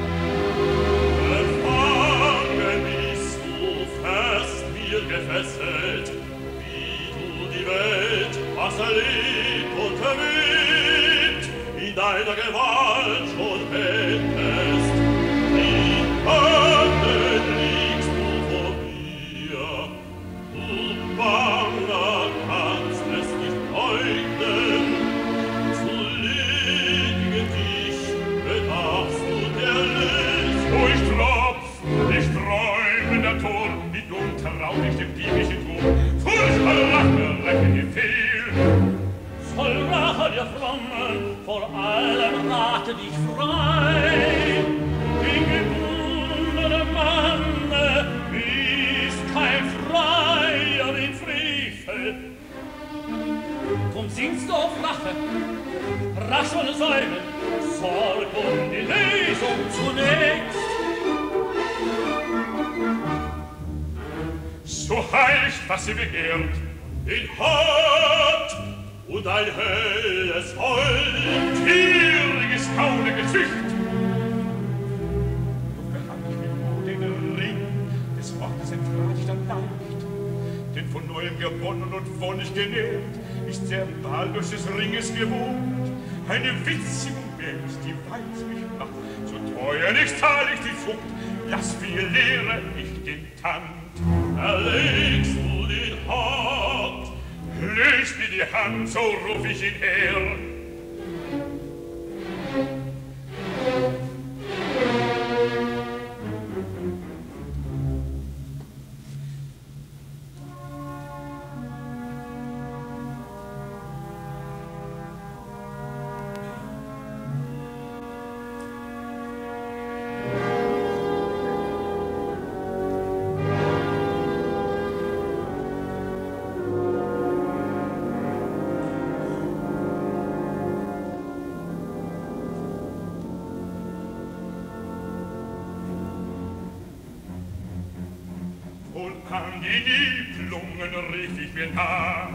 Befangen bist du fest mir gefesselt, wie du die Welt hast erlebt und verweht, in deiner Gewalt schon hättest, in Handen liegst du vor mir, du Banger kannst es nicht leugnen, zu ledigen dich bedarfst du der List. Wo ich tropf, ich träume der Tor, wie dumm trau ich dem diebischen Tor, furchtbar Rache, Rache Befehl. Voll Rache der Frommen, vor allem rate dich frei. Die gebundene Manne ist kein Freier in Frevel. Drum singst du auf Rache, rasch und säumen, sorg um die Lesung zunächst. So heißt, was sie begehrt, in Hart und ein helles Volk, tieriges Kaune Gezücht. Doch behang ich mir nur den Ring, des Wortes enttrat ich dann leicht, denn von neuem gewonnen und wonnig genährt, ist der Ball durch des Ringes gewohnt, eine witzige Welt, die weiß mich macht, so teuer nicht zahl ich die Zucht, lass viel lehre ich den Tand. erlegst du den Hart, löst mir die Hand, so ruf ich ihn her. An die Niblungen rief ich mir nach,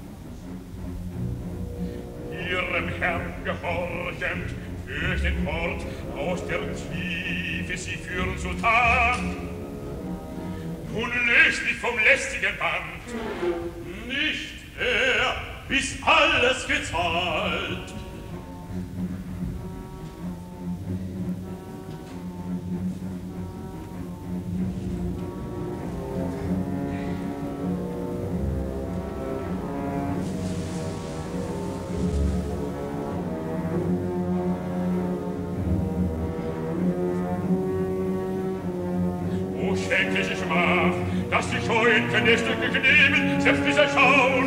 ihrem Herrn gehorchend, durch den Port aus der Tiefe sie führen zu Tat. Nun löst mich vom lästigen Band, nicht er, bis alles gezahlt. schändliche Schmach, dass die Scheuen keine Stücke nehmen, selbst dieser Schauen.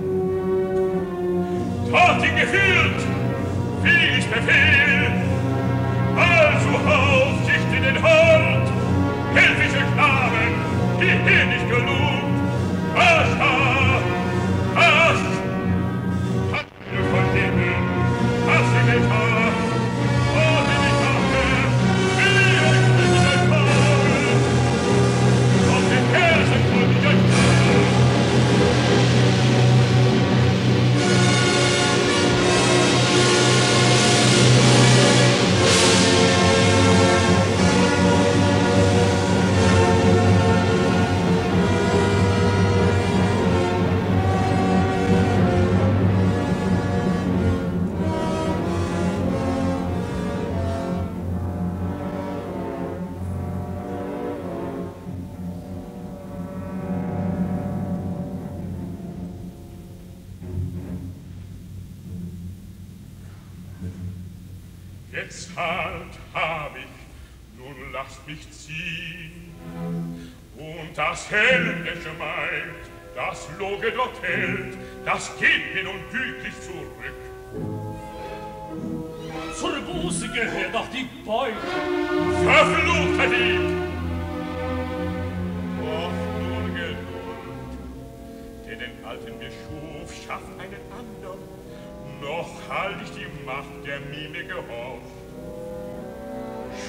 Tat ihn geführt, wie ich Befehl, also aufsicht in den Hort, helfische Knaben, die hier nicht gelobt, was da, was, hat mir von Himmel, was sie getan, und in die Sache, wie ich mich entfallen, auf den Fersen von ich euch gezahlt hab ich, nun lasst mich ziehen. Und das heldenliche Maid, das Loge dort hält, das geht mir nun gütlich zurück. Zur Buße gehört auch die Beute. Verfluchter Dieb! Doch nur Geduld, der den Alten mir schuf, schafft einen andern. Noch halt ich die Macht, der Mime gehorcht.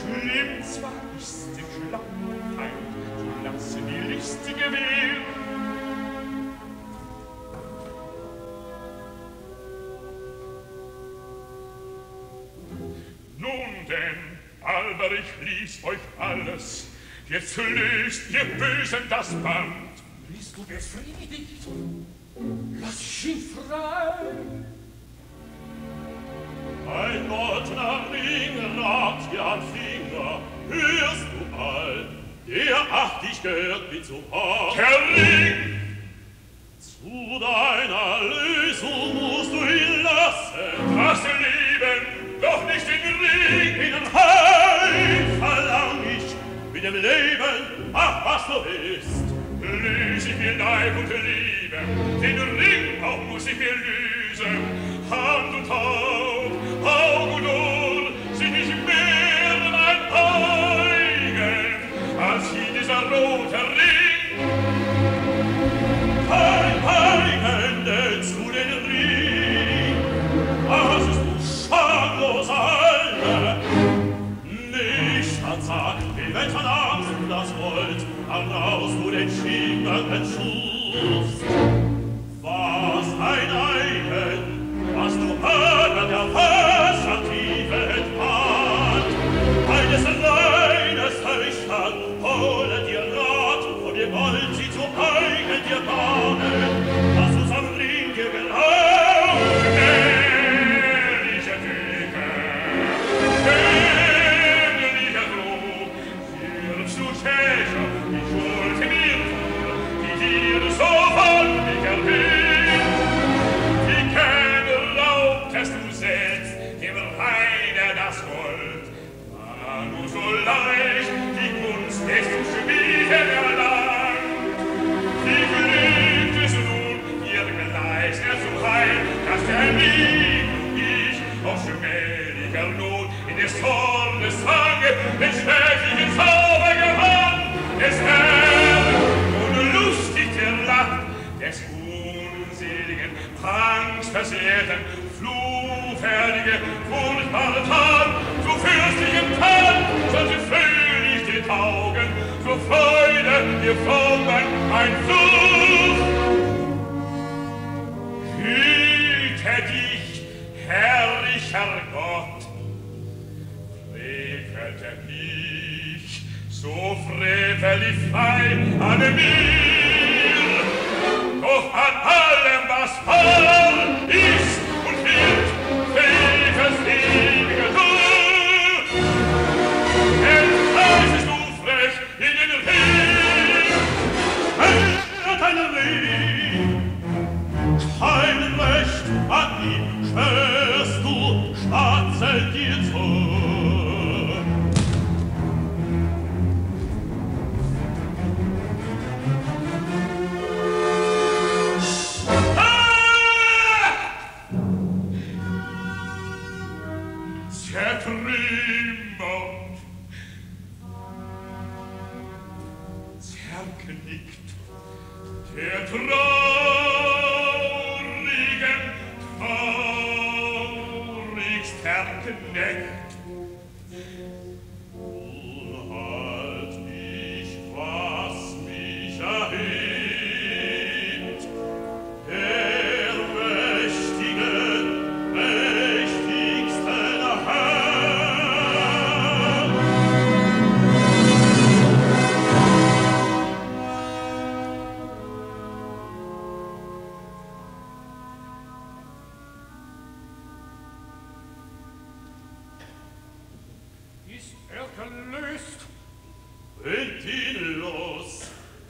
Schlimm zwar ist's dem schlammen Feind, so lasse die listige Wehr, alles. Jetzt löst ihr Bösen das Band. Bist du befriedigt? Lass ihn frei. Ein goldener Ring ragt dir am Finger, hörst du all, der acht dich gehört wie zum Haar. Der Ring! Zu deiner Lösung musst du ihn lassen. Was Leben, doch nicht den Ring! In den Heim verlang ich mit dem Leben, ach was du willst. Löse ich mir Leib und Liebe, den Ring auch muss ich mir lösen. Hand und Haut, Augen und Ohr sind nicht mehr mein eigen, als hier dieser rote Ring. Kein eigen, denn zu den Ring, was ist du schamloser Alter? Nicht ansagt, wie wenn von Angst das Gold, heraus du den Schimmern schufst. Was ein eigen, was du Hörer der Wassertiefe entbahnt, eines reines Höchstern, hole dir Rat, und ihr Gold sie zu eigen dir bahnen, was uns am Ring dir geraubt. Gefährliche Tücke, gefährliche Droh, führst du Schächer, die Schuld mir vor, die dir so von mich erhöht. Du selbst, dem Reiner das Gold, war nur so leicht, die Gunst des du Schmieden erlangt. Wie glückt es nun, ihr Gleis erzuheim, dass der Lieb und ich auf schmählicher Not in des Zornes Zange den schwächlichen Zauber gewann, des Herrn und lustig der Lacht des unseligen, angstversehrten, flugfertige, furchtbare Tat, so fürstlichen Tat, soll sie fröhlich dir taugen, so Freude dir formen ein Fluch. Hüte dich, herrlicher Gott, frevelte mich, so frevelig frei an mir, doch an allem, was voll ist, Frevels ewige Tod, entreißest du frech in den Ring, hält einen Ring, kein Recht an ihm schwörst du, schwarzelt dir zu. Zertrümmert, zerknickt, der traurigen, traurigst erkneckt. Unhalt mich, was mich erhebt, der mächtige, mächtigste Herr. Ist er gelöst? Bringt ihn los!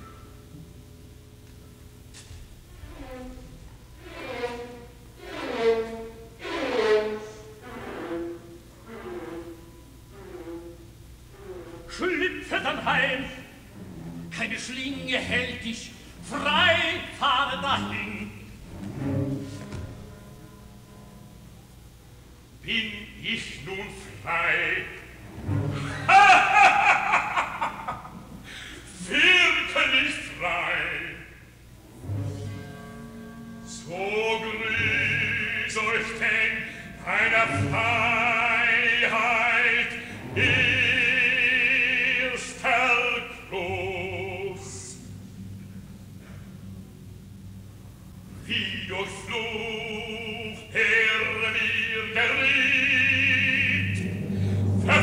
Schlüpfe dann heim! Keine Schlinge hält dich, frei fahre dahin! Bin ich nun frei? Wirklich frei? So grüß euch denn einer Freiheit erster Gruß. Wie durch Fluch Herr mir geriet,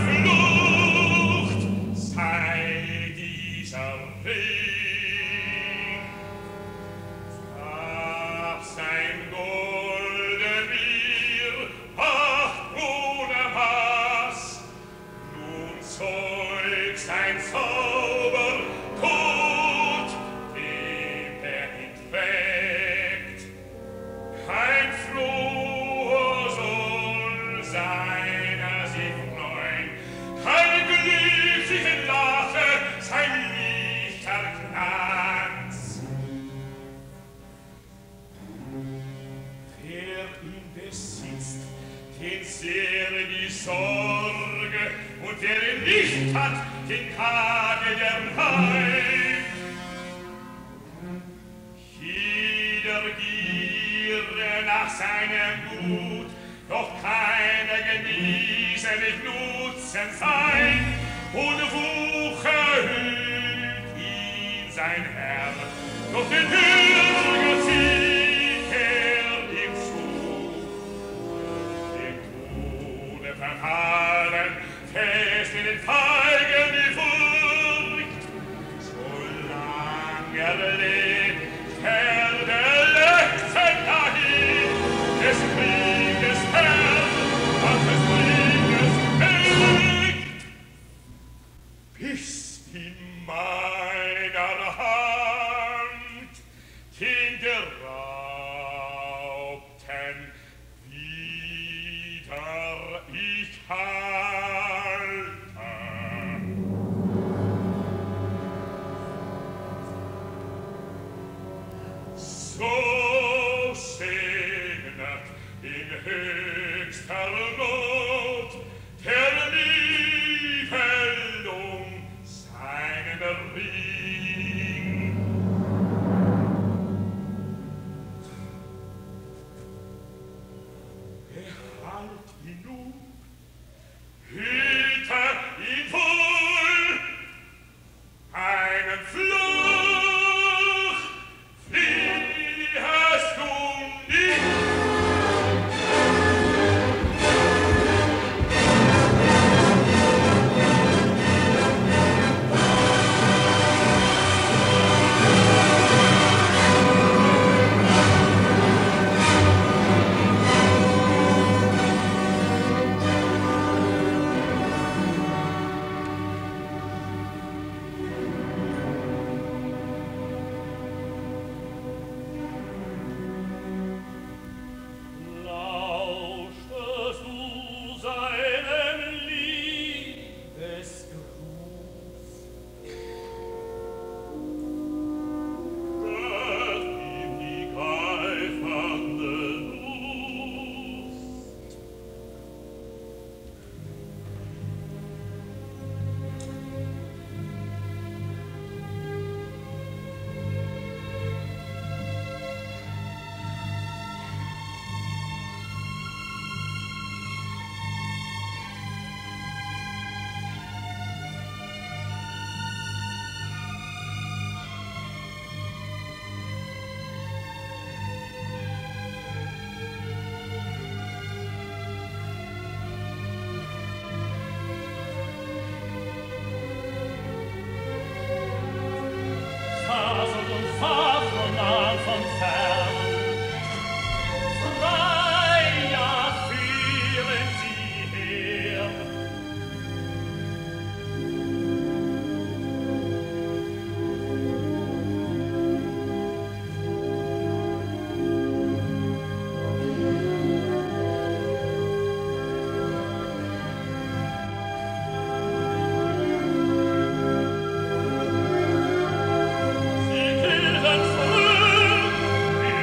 Sie killen früh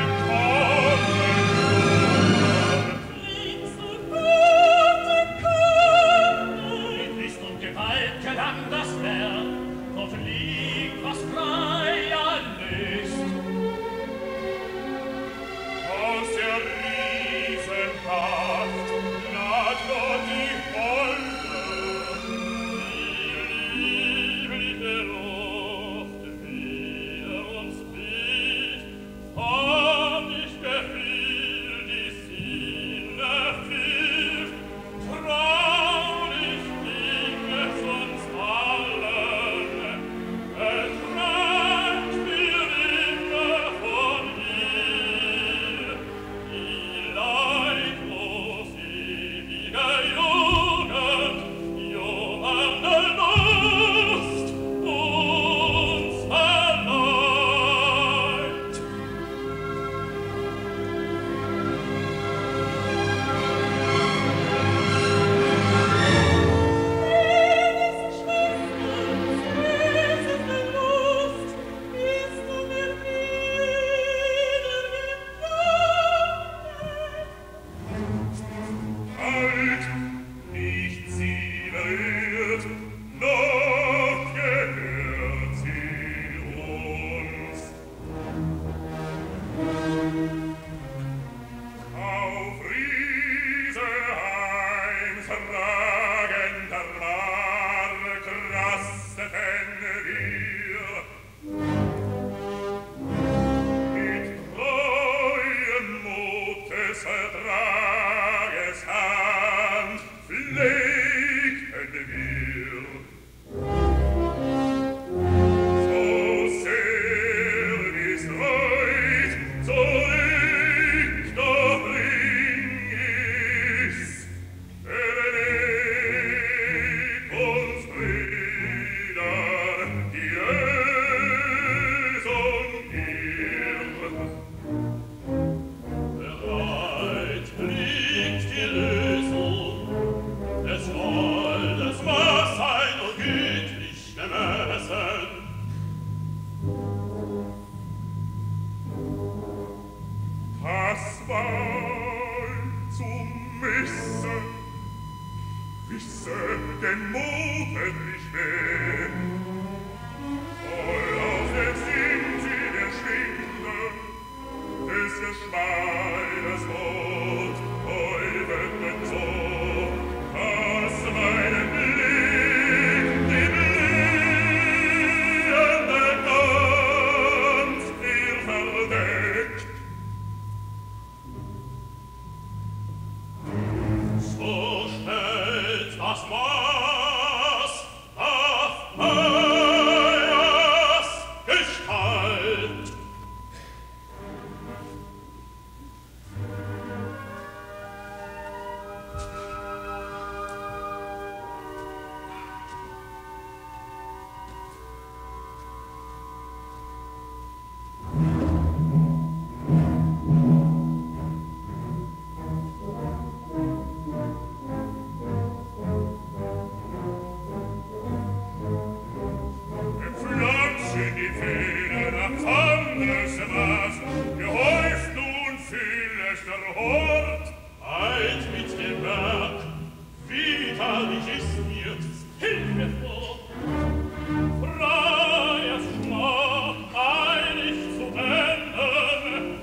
in die Fühle nach anderes was, gehäuft nun fühlest der Hort. Halt mit dem Berg, wie herrlich ist mir, hilf mir vor. Freier Schmach, eilig zu ändern.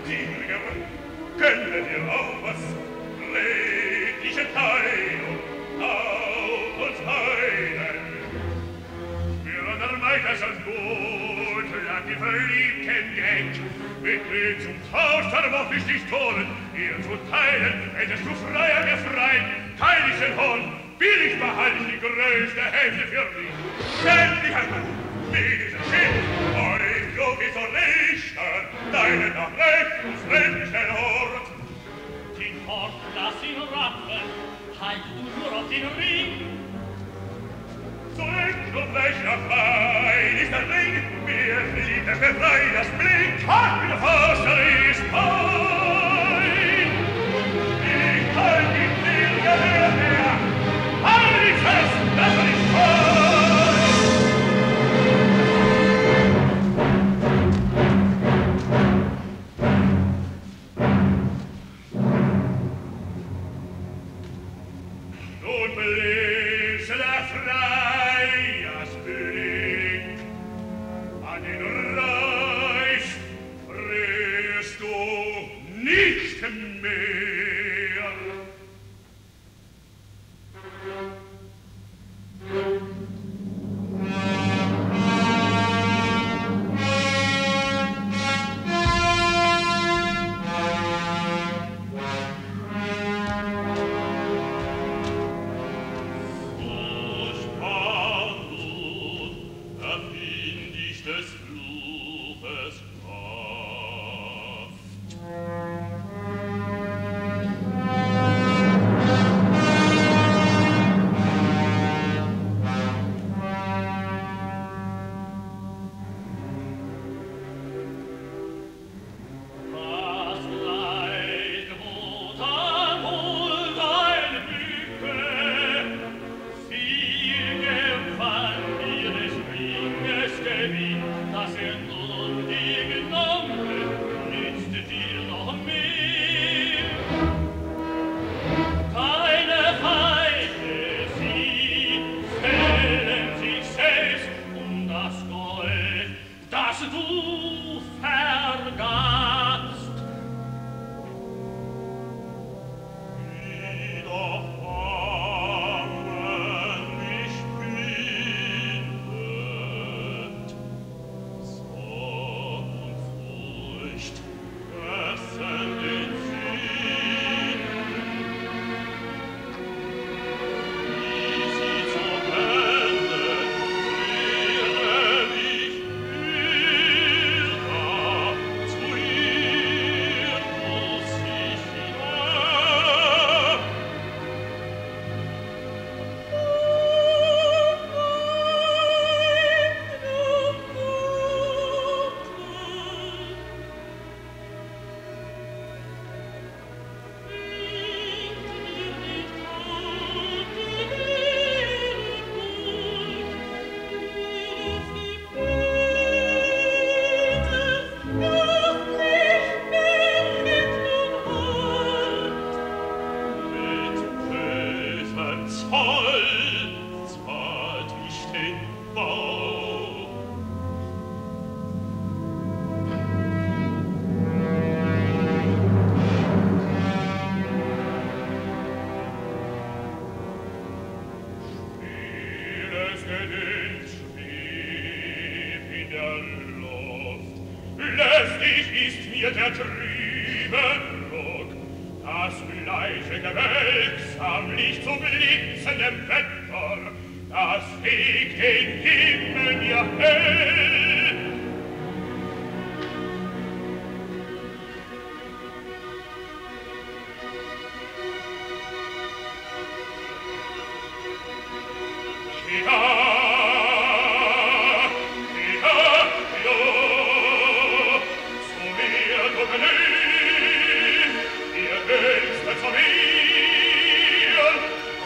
Dirger, gönne dir auch was redliche Teilung auf uns heilen. Wir der Meiters und Gut, lag die verliebten Gänge, mit mir zum Tausch vermocht ich dich tolen, ihr zu teilen, hättest du freier befreit, teil ich den Hohn, billig behalte ich die größte Hälfte für dich. Ständig einmal, wie dieses Schiff, euch flog ich so richten, deine nach rechts und friedlichen Ort. Den Ort lass ihn raffen, halt du nur auf den Ring. Zurück und welcher frei ist der Ring, mir flieht es befreit das Blick, hat der Forscher ist fein. Ich halt die Ziel gehört her, halt dich fest, dass er nicht fein. Nun bläse der Freiers Blick, an den Reich frierst du nicht mehr.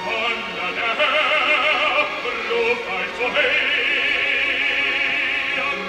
Hey!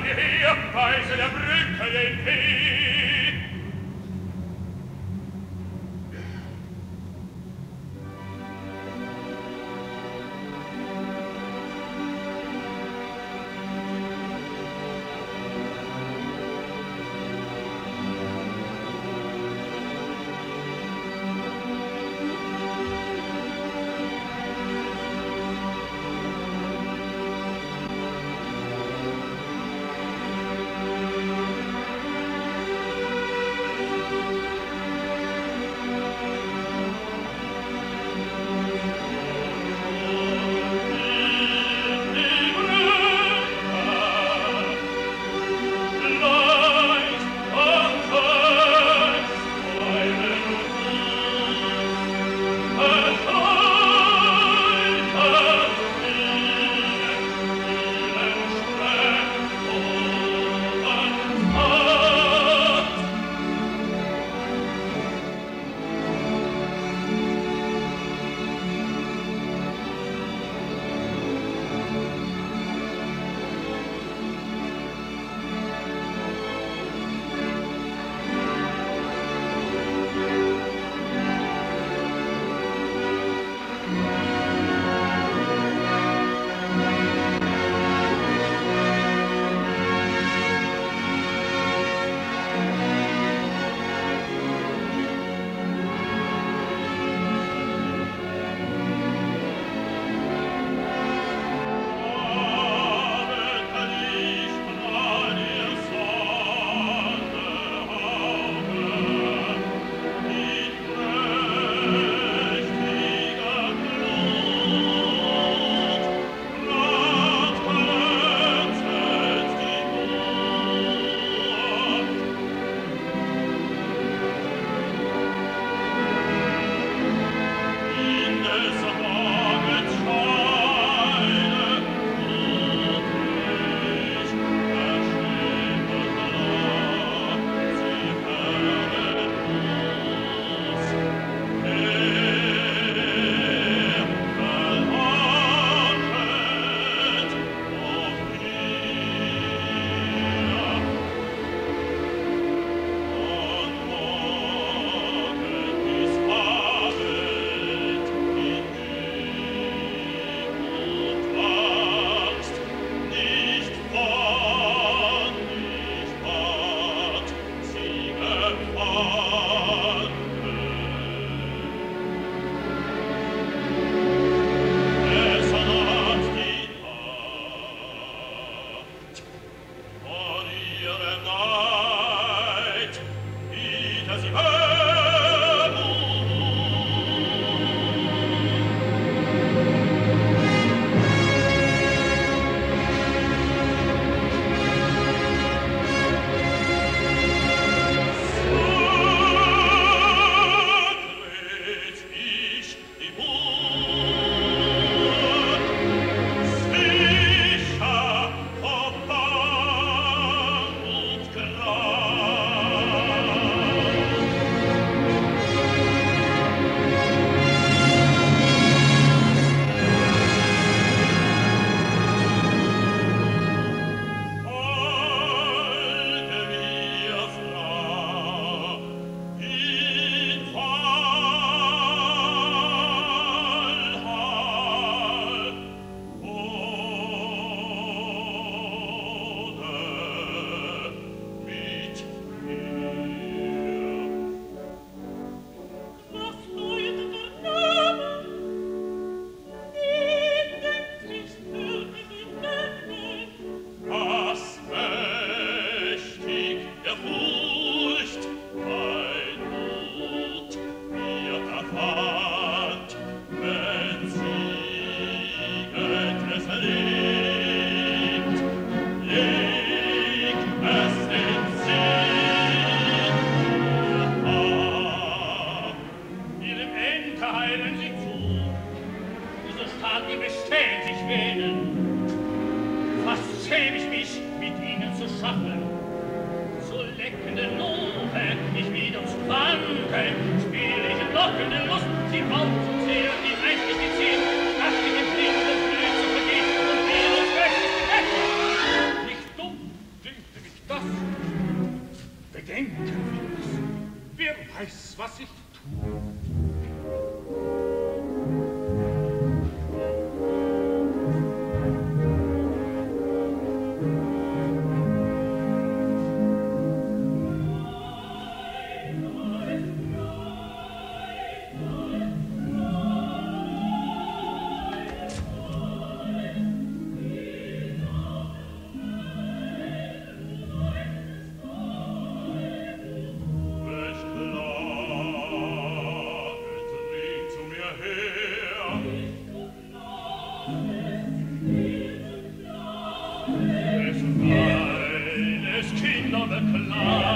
hierher, weise der Brücke den Weg. Absicht tun. Kinder beklagen